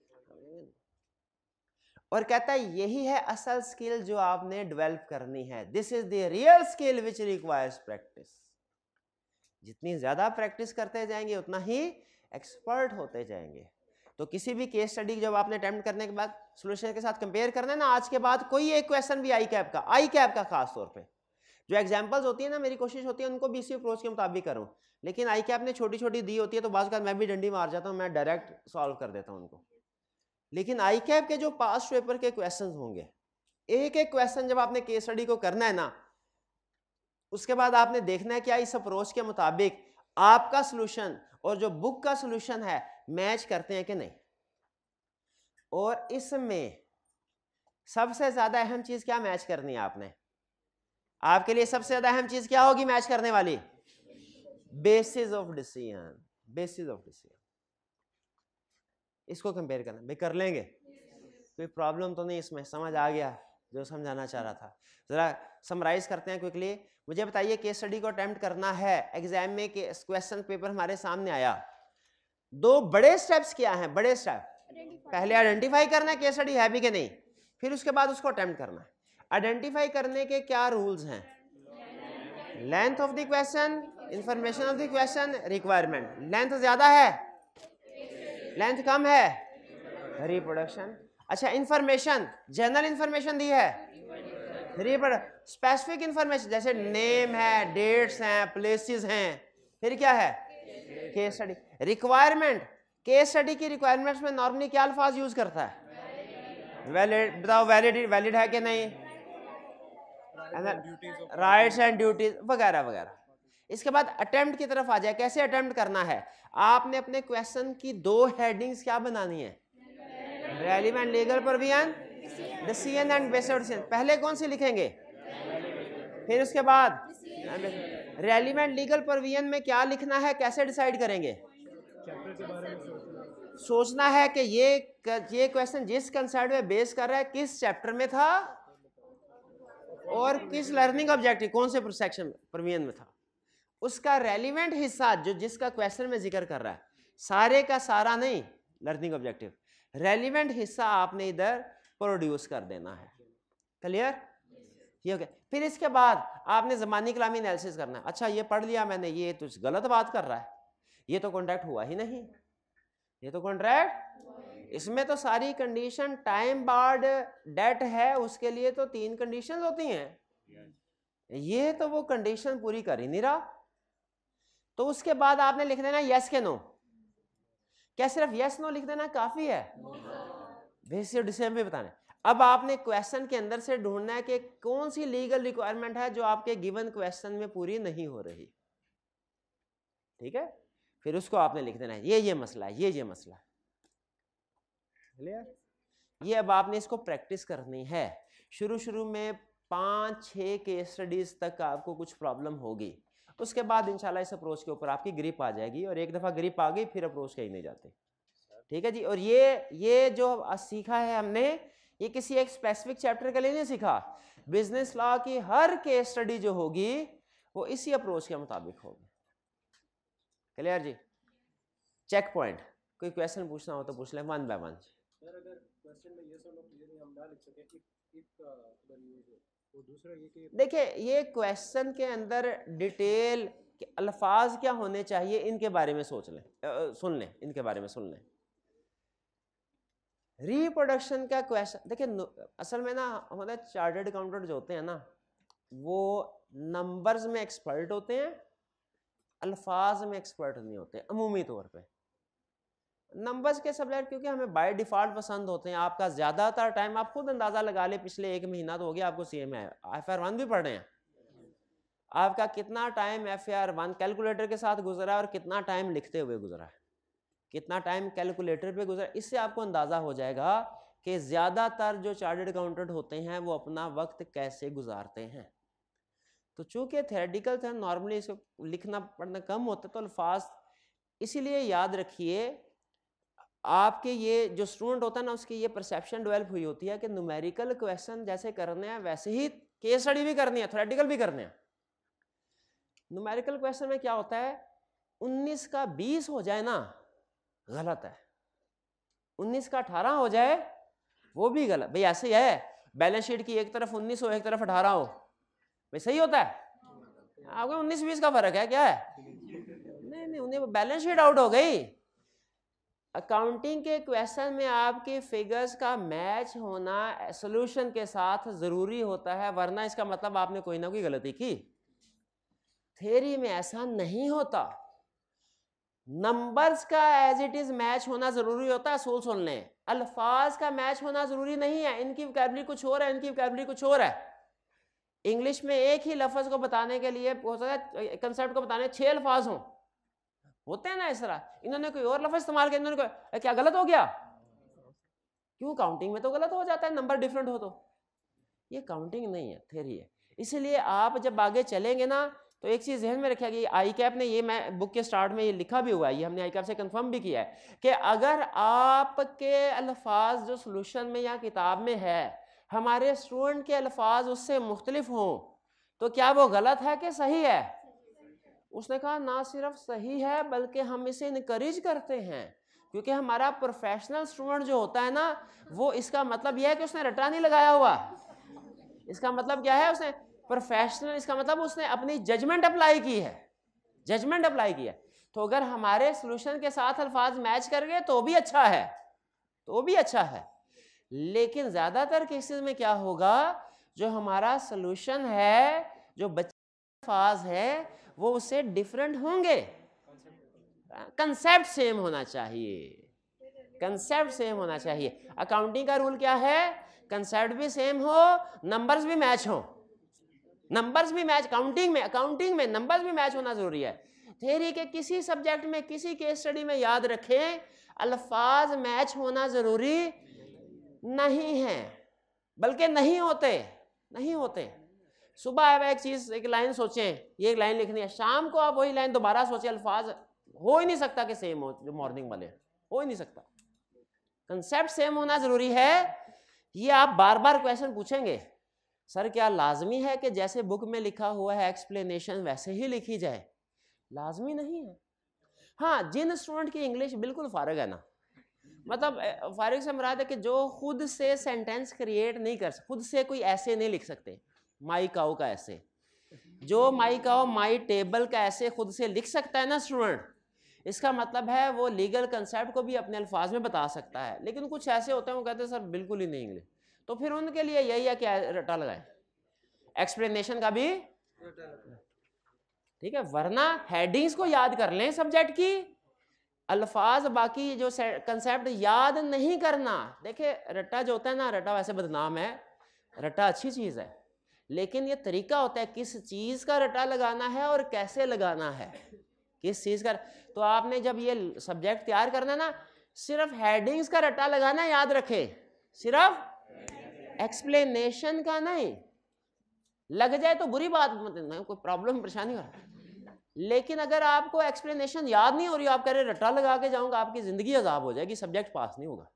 और कहता है यही है असल स्किल जो आपने डेवलप करनी है, this is the real skill which requires practice. जितनी ज्यादा प्रैक्टिस करते जाएंगे उतना ही एक्सपर्ट होते जाएंगे। तो किसी भी केस स्टडी जब आपने अटेम्प्ट करने के बाद सॉल्यूशन के साथ कंपेयर करना है ना, आज के बाद कोई एक क्वेश्चन भी आई कैप का, आई कैप का खास तौर पे जो एग्जांपल्स होती है ना, मेरी कोशिश होती है उनको भी इसी अप्रोच के मुताबिक करूं। लेकिन आई कैप ने छोटी छोटी दी होती है तो बाज़ बार मैं भी डंडी मार जाता हूं, मैं डायरेक्ट सॉल्व कर देता हूं उनको। लेकिन आई कैप के जो पास्ट पेपर के क्वेश्चन होंगे, एक एक क्वेश्चन जब आपने केस स्टडी को करना है ना, उसके बाद आपने देखना है क्या इस अप्रोच के मुताबिक आपका सॉल्यूशन और जो बुक का सॉल्यूशन है मैच करते हैं कि नहीं। और इसमें सबसे ज्यादा अहम चीज क्या मैच करनी है आपने? आपके लिए सबसे ज्यादा अहम चीज क्या होगी मैच करने वाली? Basis of decision. Basis of decision, इसको कंपेयर करना भाई कर लेंगे। कोई प्रॉब्लम तो नहीं इसमें, समझ आ गया जो समझाना चाह रहा था? जरा समराइज करते हैं क्विकली। मुझे बताइए केस स्टडी को अटेम्प्ट करना है, एग्जाम में क्वेश्चन पेपर हमारे सामने आया, दो बड़े स्टेप्स क्या हैं? बड़े स्टेप, पहले आइडेंटिफाई करना है केस स्टडी है भी कि नहीं, फिर उसके बाद उसको अटेम्प्ट करना है। आइडेंटिफाई करने के क्या रूल्स हैं? Length of the question, information of the question, requirement. Length ज्यादा है, लेंथ कम है, रिप्रोडक्शन। अच्छा, इंफॉर्मेशन जनरल इंफॉर्मेशन दी है, रिप्रोडक्शन। स्पेसिफिक इंफॉर्मेशन जैसे नेम है, डेट्स हैं, प्लेसेस हैं, फिर क्या है? Case study. Requirement, case study की रिक्वायरमेंट्स में नॉर्मली क्या अल्फाज यूज करता है? वैलिड, बताओ वैलिड वैलिड है कि नहीं, राइट्स एंड ड्यूटीज वगैरह वगैरह। इसके बाद अटेम्प्ट की तरफ आ जाए, कैसे अटेम्प्ट करना है? आपने अपने क्वेश्चन की दो हेडिंग्स क्या बनानी है? Relevant legal provision, decision and based decision. पहले कौन सी लिखेंगे? फिर उसके बाद रेलिवेंट लीगल प्रोविजन में क्या लिखना है, कैसे डिसाइड करेंगे? सोचना है कि ये ये क्वेश्चन जिस कंसेप्ट में बेस कर रहा है किस चैप्टर में था और किस लर्निंग ऑब्जेक्टिव, कौन से सेक्शन प्रोविजन में था। उसका रेलिवेंट हिस्सा जो जिसका क्वेश्चन में जिक्र कर रहा है, सारे का सारा नहीं, लर्निंग ऑब्जेक्टिव, रेलिवेंट हिस्सा आपने इधर प्रोड्यूस कर देना है। क्लियर? ये हो गया। फिर इसके बाद आपने ज़मानी कलामी एनालिसिस करना है। अच्छा, ये पढ़ लिया मैंने, ये तो गलत बात कर रहा है, ये तो कॉन्ट्रैक्ट हुआ ही नहीं, ये तो कॉन्ट्रैक्ट, इसमें तो सारी कंडीशन टाइम बार्ड डेट है, उसके लिए तो तीन कंडीशन होती हैं, ये तो वो कंडीशन पूरी कर ही नहीं रहा। तो उसके बाद आपने लिख देना यस के नो। क्या सिर्फ यस नो लिख देना काफी है? बेसिक डिसीजन भी बताना। अब आपने क्वेश्चन के अंदर से ढूंढना है कि कौन सी लीगल रिक्वायरमेंट है जो आपके गिवन क्वेश्चन में पूरी नहीं हो रही, ठीक है? फिर उसको आपने लिख देना है, ये ये मसला है, ये ये मसला है। क्लियर? ये अब आपने इसको प्रैक्टिस करनी है। शुरू शुरू में पाँच छः केस स्टडीज तक आपको कुछ प्रॉब्लम होगी, उसके बाद इंशाल्लाह इस अप्रोच के ऊपर आपकी ग्रिप आ जाएगी, और एक दफ़ा ग्रिप आ गई फिर अप्रोच कहीं नहीं जाते। ठीक है जी? और ये ये जो सीखा है हमने, ये किसी एक स्पेसिफिक चैप्टर के लिए नहीं सीखा। बिजनेस लॉ की हर केस स्टडी जो होगी वो इसी अप्रोच के मुताबिक होगी। क्लियर जी? चेक पॉइंट, कोई क्वेश्चन पूछना हो तो पूछ लें वन बाय वन। सर, अगर क्वेश्चन में यस और नो क्लियरली हम ना लिख सके, इफ इफ अगर यूज हो, वो दूसरा ये कि देखिए, ये क्वेश्चन के अंदर डिटेल के अल्फाज क्या होने चाहिए इनके बारे में सोच लें, सुन लें, इनके बारे में सुन लें। रिप्रोडक्शन का क्वेश्चन देखिए, असल में ना हमारे चार्टर्ड अकाउंटेंट जो होते हैं ना, वो नंबर्स में एक्सपर्ट होते हैं, अल्फाज में एक्सपर्ट नहीं होते अमूमी तौर पे। नंबर्स के सब्जेक्ट क्योंकि हमें बाय डिफॉल्ट पसंद होते हैं। आपका ज़्यादातर टाइम आप खुद अंदाज़ा लगा ले, पिछले एक महीना तो हो गया आपको सी एम है, एफ आर वन भी पढ़ रहे हैं, आपका कितना time F R one calculator के साथ गुजरा और कितना टाइम लिखते हुए गुजरा है, कितना टाइम कैलकुलेटर पे गुजरा, इससे आपको अंदाज़ा हो जाएगा कि ज़्यादातर जो चार्टर्ड अकाउंटेंट होते हैं वो अपना वक्त कैसे गुजारते हैं। तो चूँकि थेरेटिकल था, नॉर्मली इसको लिखना पढ़ना कम होता है, तो अल्फाज इसीलिए याद रखिए। आपके ये जो स्टूडेंट होता है ना, उसकी ये परसेप्शन डेवलप हुई होती है कि न्यूमेरिकल क्वेश्चन जैसे करने हैं वैसे ही केस स्टडी भी करनी है, थ्योरेटिकल भी करने हैं। न्यूमेरिकल क्वेश्चन में क्या होता है, उन्नीस का बीस हो जाए ना गलत है, उन्नीस का अठारह हो जाए वो भी गलत। भाई ऐसे ही है, बैलेंस शीट की एक तरफ उन्नीस हो एक तरफ अठारह हो, भाई सही होता है? आपको उन्नीस बीस का फर्क है क्या है? नहीं नहीं, उन्हें बैलेंस शीट आउट हो गई। अकाउंटिंग के क्वेश्चन में आपके फिगर्स का मैच होना सॉल्यूशन के साथ जरूरी होता है, वरना इसका मतलब आपने कोई ना कोई गलती की। थ्योरी में ऐसा नहीं होता, नंबर्स का एज इट इज मैच होना जरूरी होता है। सोल सुन लें, अल्फाज का मैच होना जरूरी नहीं है। इनकी वोकैबुलरी कुछ और है, इनकी वोकैबुलरी कुछ और है। इंग्लिश में एक ही लफ्ज को बताने के लिए हो सकता है कंसेप्ट को बताने छह अल्फाज हों, होते हैं ना इस तरह। इन्होंने कोई और लफ्ज इस्तेमाल किया, इन्होंने कोई, क्या गलत हो गया? क्यों? काउंटिंग में तो गलत हो जाता है, नंबर डिफरेंट हो तो। ये काउंटिंग नहीं है, थ्योरी है। इसलिए आप जब आगे चलेंगे ना, तो एक चीज़ ध्यान में रखिएगा कि आई कैप ने ये, मैं बुक के स्टार्ट में ये लिखा भी हुआ है, ये हमने आई कैप से कंफर्म भी किया है कि अगर आपके अल्फाज जो सोल्यूशन में या किताब में है हमारे स्टूडेंट के अल्फाज उससे मुख्तलिफ हों तो क्या वो गलत है कि सही है? उसने कहा ना सिर्फ सही है बल्कि हम इसे इनकरेज करते हैं, क्योंकि हमारा प्रोफेशनल स्टूडेंट जो होता है ना वो, इसका मतलब यह है कि उसने रटा नहीं लगाया हुआ, इसका मतलब क्या है, उसने प्रोफेशनल, इसका मतलब उसने अपनी जजमेंट अप्लाई की है, जजमेंट अप्लाई की है। तो अगर हमारे सोल्यूशन के साथ अल्फाज मैच कर गए तो भी अच्छा है, तो भी अच्छा है, लेकिन ज्यादातर केसेस में क्या होगा, जो हमारा सोल्यूशन है, जो बच्चे अल्फाज है वो उससे डिफरेंट होंगे, कंसेप्ट सेम होना चाहिए, कंसेप्ट सेम होना चाहिए। अकाउंटिंग का रूल क्या है, कंसेप्ट भी सेम हो, नंबर्स भी मैच हो, नंबर्स भी मैच, काउंटिंग में अकाउंटिंग में नंबर्स भी मैच होना जरूरी है। थ्योरी के किसी सब्जेक्ट में, किसी केस स्टडी में याद रखें, अल्फाज मैच होना जरूरी नहीं है, बल्कि नहीं होते, नहीं होते। सुबह आप एक चीज, एक लाइन सोचें, ये एक लाइन लिखनी है, शाम को आप वही लाइन दोबारा सोचें, अल्फाज हो ही नहीं सकता कि सेम हो, जो मॉर्निंग वाले हो ही नहीं सकता, कंसेप्ट सेम होना जरूरी है। ये आप बार बार क्वेश्चन पूछेंगे, सर क्या लाजमी है कि जैसे बुक में लिखा हुआ है एक्सप्लेनेशन वैसे ही लिखी जाए? लाजमी नहीं है। हाँ, जिन स्टूडेंट की इंग्लिश बिल्कुल फारग है ना, मतलब फारग से मुराद है कि जो खुद से सेंटेंस क्रिएट नहीं कर सकते, खुद से कोई ऐसे नहीं लिख सकते, माई काऊ का ऐसे, जो माई काऊ माई टेबल का ऐसे खुद से लिख सकता है ना स्टूडेंट, इसका मतलब है वो लीगल कंसेप्ट को भी अपने अल्फाज में बता सकता है। लेकिन कुछ ऐसे होते हैं वो कहते हैं सर बिल्कुल ही नहीं इंग्लिश, तो फिर उनके लिए यही है कि रटा लगाए, एक्सप्लेनेशन का भी, ठीक है, वरना हेडिंग्स को याद कर लें सब्जेक्ट की, अल्फाज बाकी जो कंसेप्ट याद नहीं करना। देखिए रट्टा जो होता है ना, रट्टा वैसे बदनाम है, रट्टा अच्छी चीज है, लेकिन ये तरीका होता है किस चीज का रट्टा लगाना है और कैसे लगाना है, किस चीज का। तो आपने जब ये सब्जेक्ट तैयार करना ना, सिर्फ हेडिंग्स का रट्टा लगाना याद रखे, सिर्फ एक्सप्लेनेशन का नहीं। लग जाए तो बुरी बात, मतलब कोई प्रॉब्लम परेशानी हो रहा है, लेकिन अगर आपको एक्सप्लेनेशन याद नहीं हो रही, आप कह रहे रट्टा लगा के जाऊंगा, आपकी जिंदगी अजाब हो जाएगी, सब्जेक्ट पास नहीं होगा।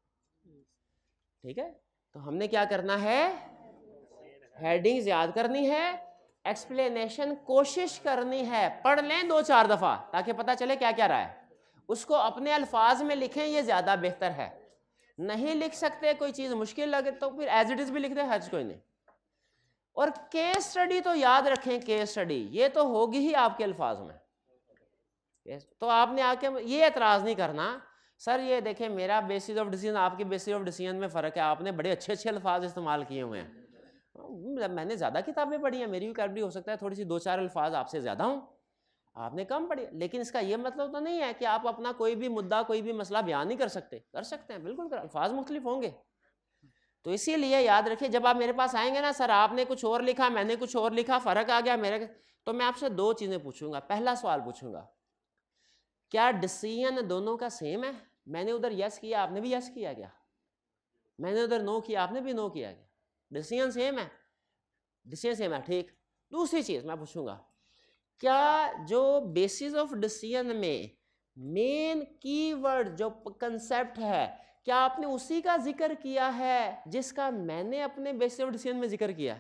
ठीक है, तो हमने क्या करना है, हेडिंग्स याद करनी है, एक्सप्लेनेशन कोशिश करनी है, पढ़ लें दो चार दफा ताकि पता चले क्या क्या रहा है, उसको अपने अल्फाज में लिखें, ये ज्यादा बेहतर है। नहीं लिख सकते, कोई चीज मुश्किल लगे तो फिर एज इट इज भी लिख दे, हर्ज कोई नहीं। और केस स्टडी तो याद रखें, केस स्टडी ये तो होगी ही आपके अल्फाज में। तो आपने आके ये एतराज नहीं करना, सर ये देखें मेरा बेसिस ऑफ डिसीजन आपके बेसिस ऑफ डिसीजन में फ़र्क है, आपने बड़े अच्छे अच्छे अल्फाज इस्तेमाल किए हुए हैं, मैंने ज़्यादा किताबें पढ़ी हैं, मेरी वोकैबुलरी हो सकता है थोड़ी सी दो चार अल्फाज आपसे ज़्यादा हूँ, आपने कम पढ़ी। लेकिन इसका ये मतलब तो नहीं है कि आप अपना कोई भी मुद्दा, कोई भी मसला बयान नहीं कर सकते, कर सकते हैं बिल्कुल, कर, अल्फाज मुख्तलिफ होंगे। तो इसीलिए याद रखिए, जब आप मेरे पास आएंगे ना, सर आपने कुछ और लिखा, मैंने कुछ और लिखा, फ़र्क आ गया मेरे, तो मैं आपसे दो चीज़ें पूछूंगा। पहला सवाल पूछूंगा, क्या डिसीजन दोनों का सेम है? मैंने उधर यस किया, आपने भी यस किया क्या? मैंने उधर नो किया, आपने भी नो किया क्या? डिसीजन सेम है, डिसीजन सेम है, ठीक। दूसरी चीज़ मैं पूछूंगा, क्या जो बेसिस ऑफ डिसीजन में मेन कीवर्ड जो कंसेप्ट है, क्या आपने उसी का जिक्र किया है जिसका मैंने अपने बेसिस ऑफ डिसीजन में जिक्र किया?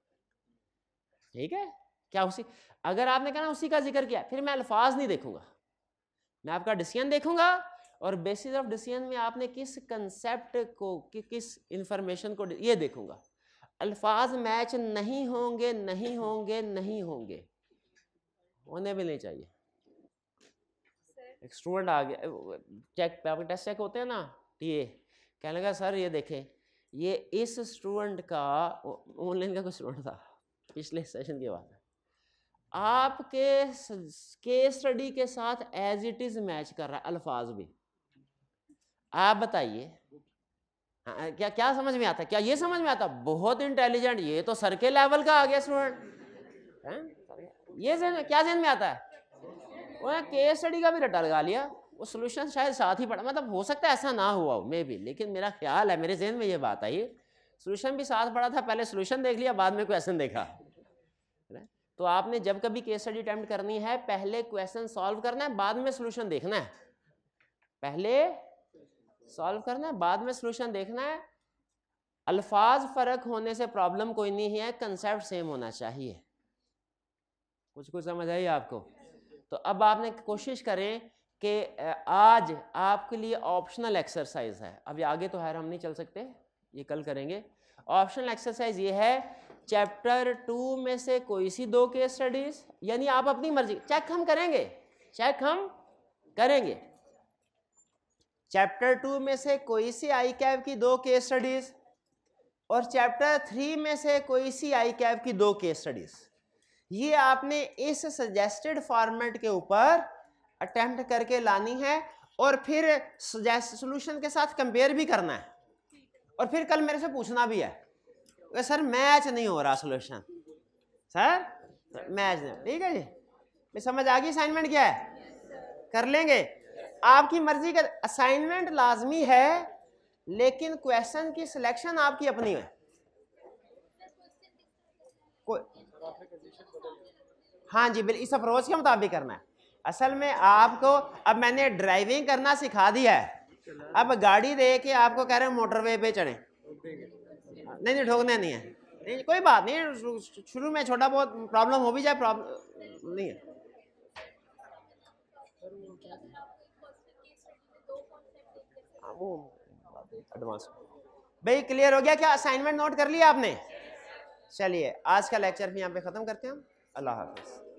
ठीक है, क्या उसी, अगर आपने कहा उसी का जिक्र किया, फिर मैं अल्फाज नहीं देखूंगा, मैं आपका डिसीजन देखूंगा और बेसिस ऑफ डिसीजन में आपने किस कंसेप्ट को, कि, किस इंफॉर्मेशन को, ये देखूंगा। अल्फाज मैच नहीं होंगे, नहीं होंगे, नहीं होंगे, होने भी नहीं चाहिए। एक स्टूडेंट आ गया, चेक पेपर टेस्ट चेक होते हैं ना, टीए कहने लगा सर ये देखें, ये इस स्टूडेंट का, ऑनलाइन का कोई स्टूडेंट था पिछले सेशन के बाद, आपके केस स्टडी के साथ एज इट इज मैच कर रहा है, अल्फाज भी। आप बताइए, हाँ, क्या क्या समझ में आता? क्या ये समझ में आता बहुत इंटेलिजेंट, ये तो सर के लेवल का आ गया स्टूडेंट, ये जन, क्या जहन में आता है? वो केस स्टडी का भी रट्टा लगा लिया, वो सोल्यूशन शायद साथ ही पढ़ा, मतलब हो सकता है ऐसा ना हुआ हो मे भी, लेकिन मेरा ख्याल है, मेरे जहन में ये बात आई, सोल्यूशन भी साथ पढ़ा था, पहले सोल्यूशन देख लिया, बाद में क्वेश्चन देखा। तो आपने जब कभी केस स्टडी अटेम्प्ट करनी है, पहले क्वेश्चन सॉल्व करना है, बाद में सॉल्यूशन देखना है। पहले सॉल्व करना है, बाद में सॉल्यूशन देखना है। अल्फाज फर्क होने से प्रॉब्लम कोई नहीं है, कंसेप्ट सेम होना चाहिए। कुछ कुछ समझ आई आपको? तो अब आपने कोशिश करें कि आज आपके लिए ऑप्शनल एक्सरसाइज है, अभी आगे तो है हम नहीं चल सकते, ये कल करेंगे। ऑप्शनल एक्सरसाइज ये है, चैप्टर टू में से कोई सी दो केस स्टडीज, यानी आप अपनी मर्जी, चेक हम करेंगे, चेक हम करेंगे। चैप्टर टू में से कोई सी आई कैप की दो केस स्टडीज और चैप्टर थ्री में से कोई सी आई कैप की दो केस स्टडीज, ये आपने इस सजेस्टेड फॉर्मेट के ऊपर अटेम्प्ट करके लानी है और फिर सॉल्यूशन के साथ कंपेयर भी करना है। और फिर कल मेरे से पूछना भी है, सर मैच नहीं हो रहा सॉल्यूशन, सर मैच नहीं, ठीक है जी, मैं समझ आ गई असाइनमेंट क्या है, कर लेंगे आपकी मर्जी का। असाइनमेंट लाजमी है लेकिन क्वेश्चन की सिलेक्शन आपकी अपनी है। कोई हाँ जी बिल्कुल, इस अप्रोच के मुताबिक करना है। असल में आपको अब मैंने ड्राइविंग करना सिखा दिया है, अब गाड़ी दे के आपको कह रहे हैं मोटरवे पे चढ़े, नहीं नहीं ठोकने नहीं है, नहीं कोई बात नहीं, शुरू में छोटा बहुत प्रॉब्लम हो भी जाए, प्रॉब्लम नहीं है। वो एडवांस भाई क्लियर हो गया क्या? असाइनमेंट नोट कर लिया आपने? चलिए आज का लेक्चर भी यहाँ पे खत्म करते हैं हम। अल्लाह हाफिज।